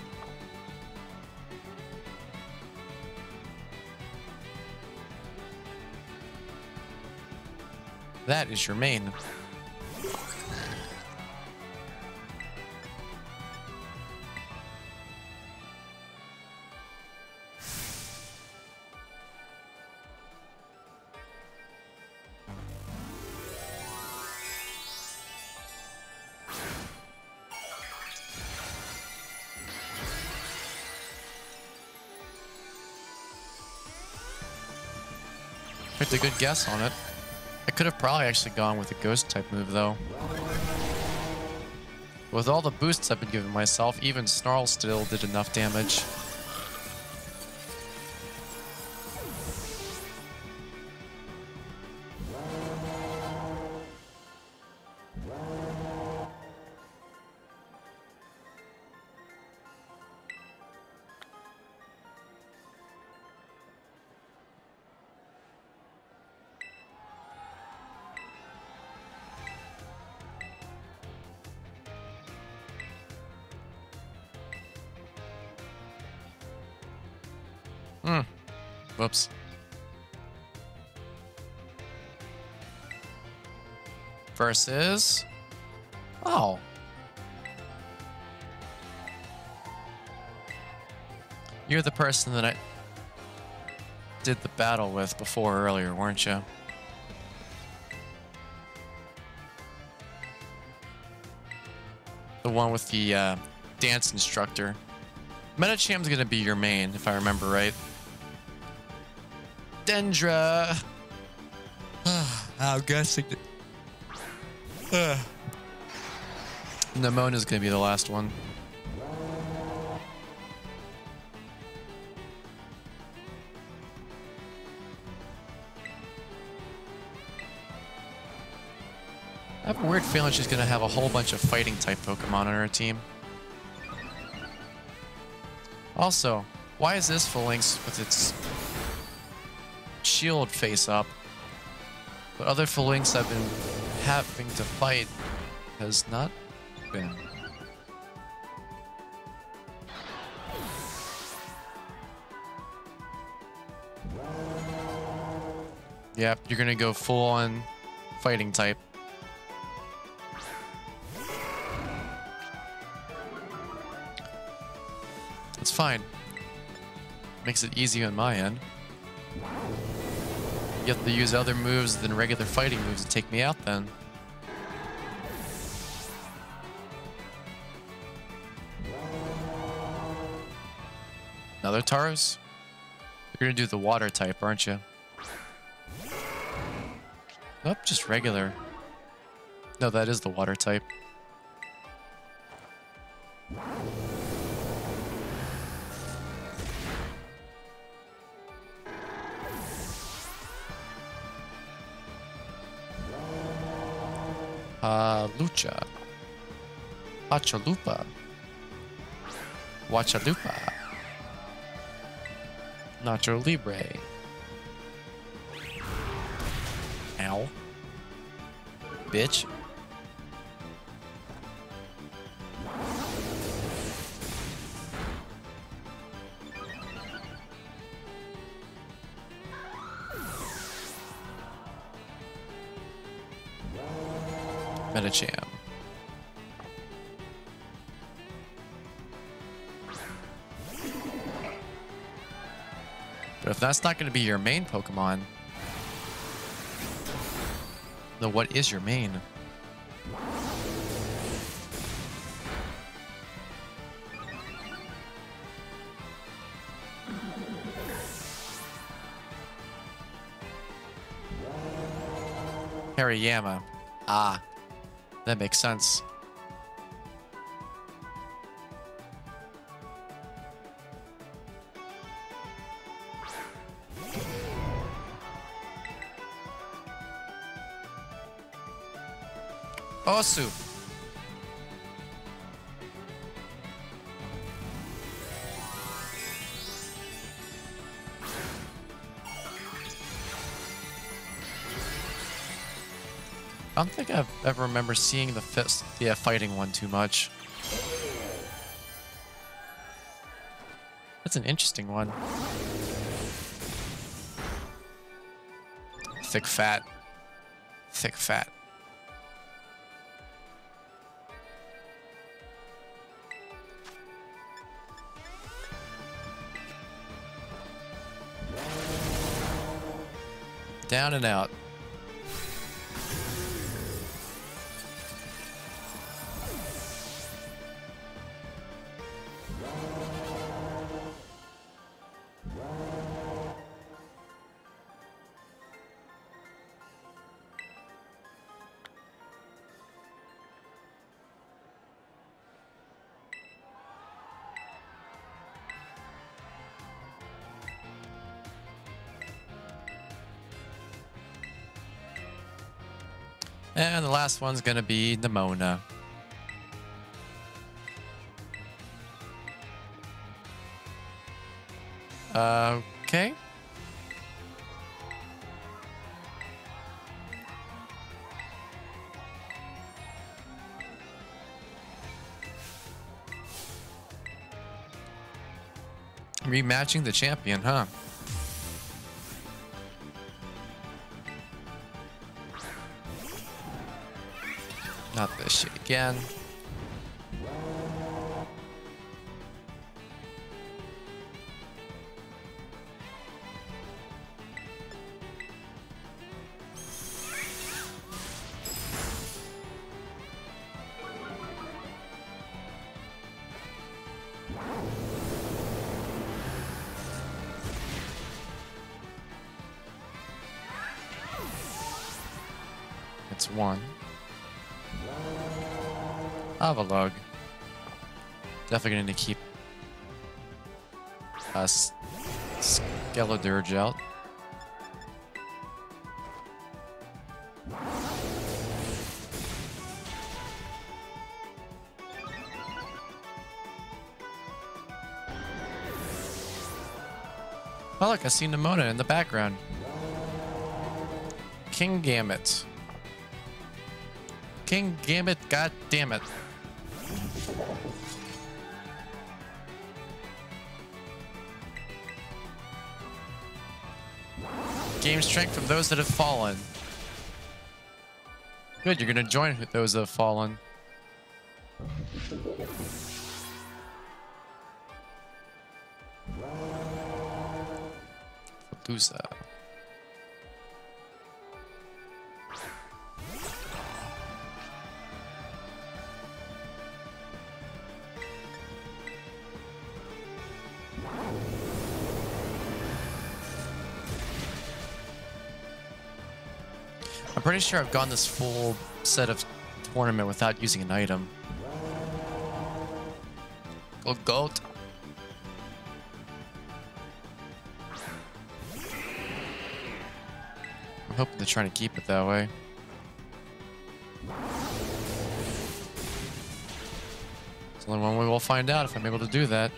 That is your main. Picked a good guess on it. I could have probably actually gone with a ghost type move though. With all the boosts I've been giving myself, even Snarl still did enough damage. Hmm. Whoops. Versus... Oh. You're the person that I did the battle with before earlier, weren't you? The one with the uh, dance instructor. Metacham's gonna be your main, if I remember right. Dendra. I'm guessing. Uh. Nemona's gonna be the last one. I have a weird feeling she's gonna have a whole bunch of fighting type Pokemon on her team. Also, why is this Phalanx with its shield face up? But other Phalanx I've been having to fight has not been. Yep, you're gonna go full on fighting type. It's fine. Makes it easy on my end. You have to use other moves than regular fighting moves to take me out then. Another Tauros? You're gonna do the water type, aren't you? Nope, just regular. No, that is the water type. Uh, Lucha. Pachalupa. Wachalupa. Nacho Libre. Ow. Bitch. Metacham. But if that's not going to be your main Pokemon, then what is your main? Hariyama. Ah. That makes sense. Osu. I don't think I've ever remember seeing the fist, yeah, fighting one too much. That's an interesting one. Thick fat. Thick fat. Down and out. And the last one's gonna be Nimona. Okay. Rematching the champion, huh? Not this shit again. It's one. Avalog. Definitely gonna need to keep us Skeledirge out. Oh look, I see Nimona in the background. King Gambit. King Gambit, god damn it. Game strength from those that have fallen. Good, you're gonna join those that have fallen. Medusa. I'm pretty sure I've gone this full set of tournament without using an item. Go goat. I'm hoping they're trying to keep it that way. It's the only one way we'll find out if I'm able to do that.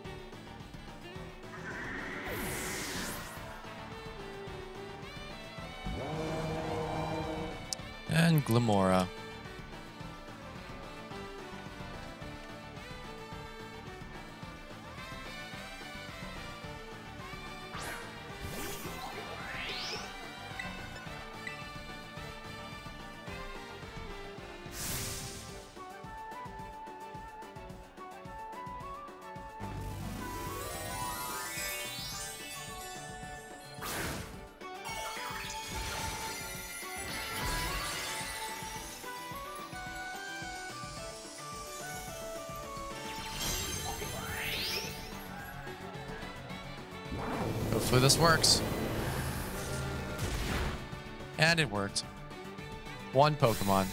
And Glimora. Hopefully this works. And it worked. One Pokemon.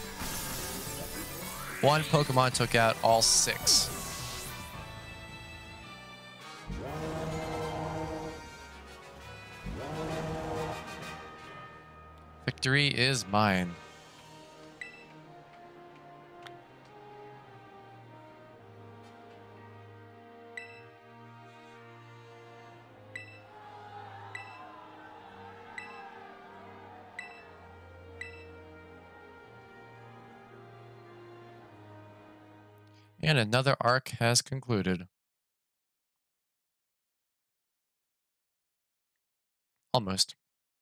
One Pokemon took out all six. Victory is mine. And another arc has concluded. Almost.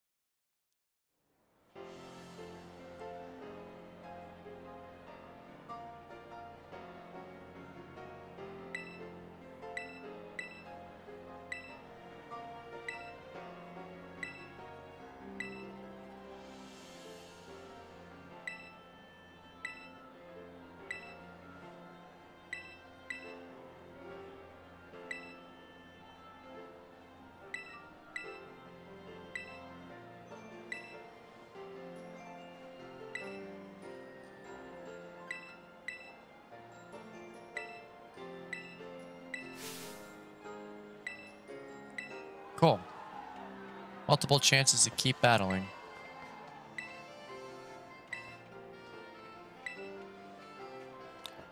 Cool. Multiple chances to keep battling.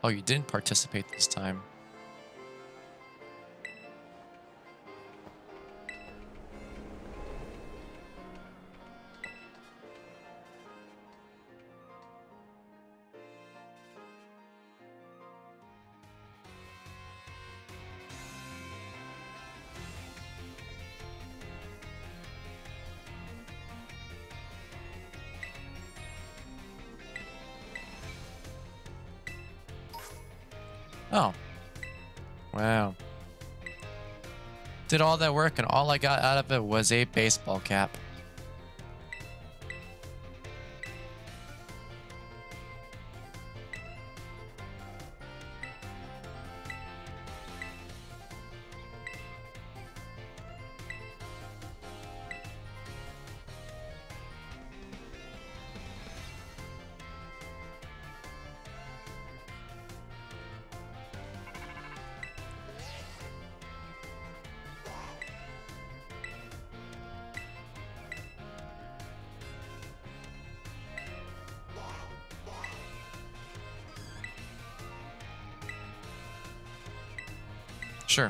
Oh, you didn't participate this time. Oh. Wow. Did all that work and all I got out of it was a baseball cap. Sure.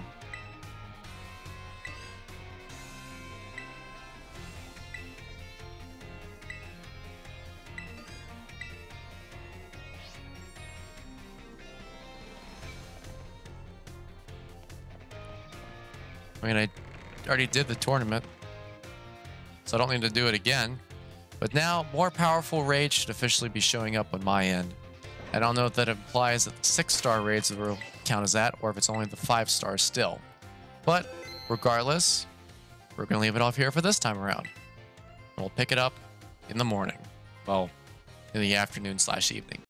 I mean, I already did the tournament, so I don't need to do it again. But now, more powerful raids should officially be showing up on my end. I don't know if that implies that the six-star raids will count as that, or if it's only the five stars still. But regardless, we're going to leave it off here for this time around. We'll pick it up in the morning. Well, in the afternoon slash evening.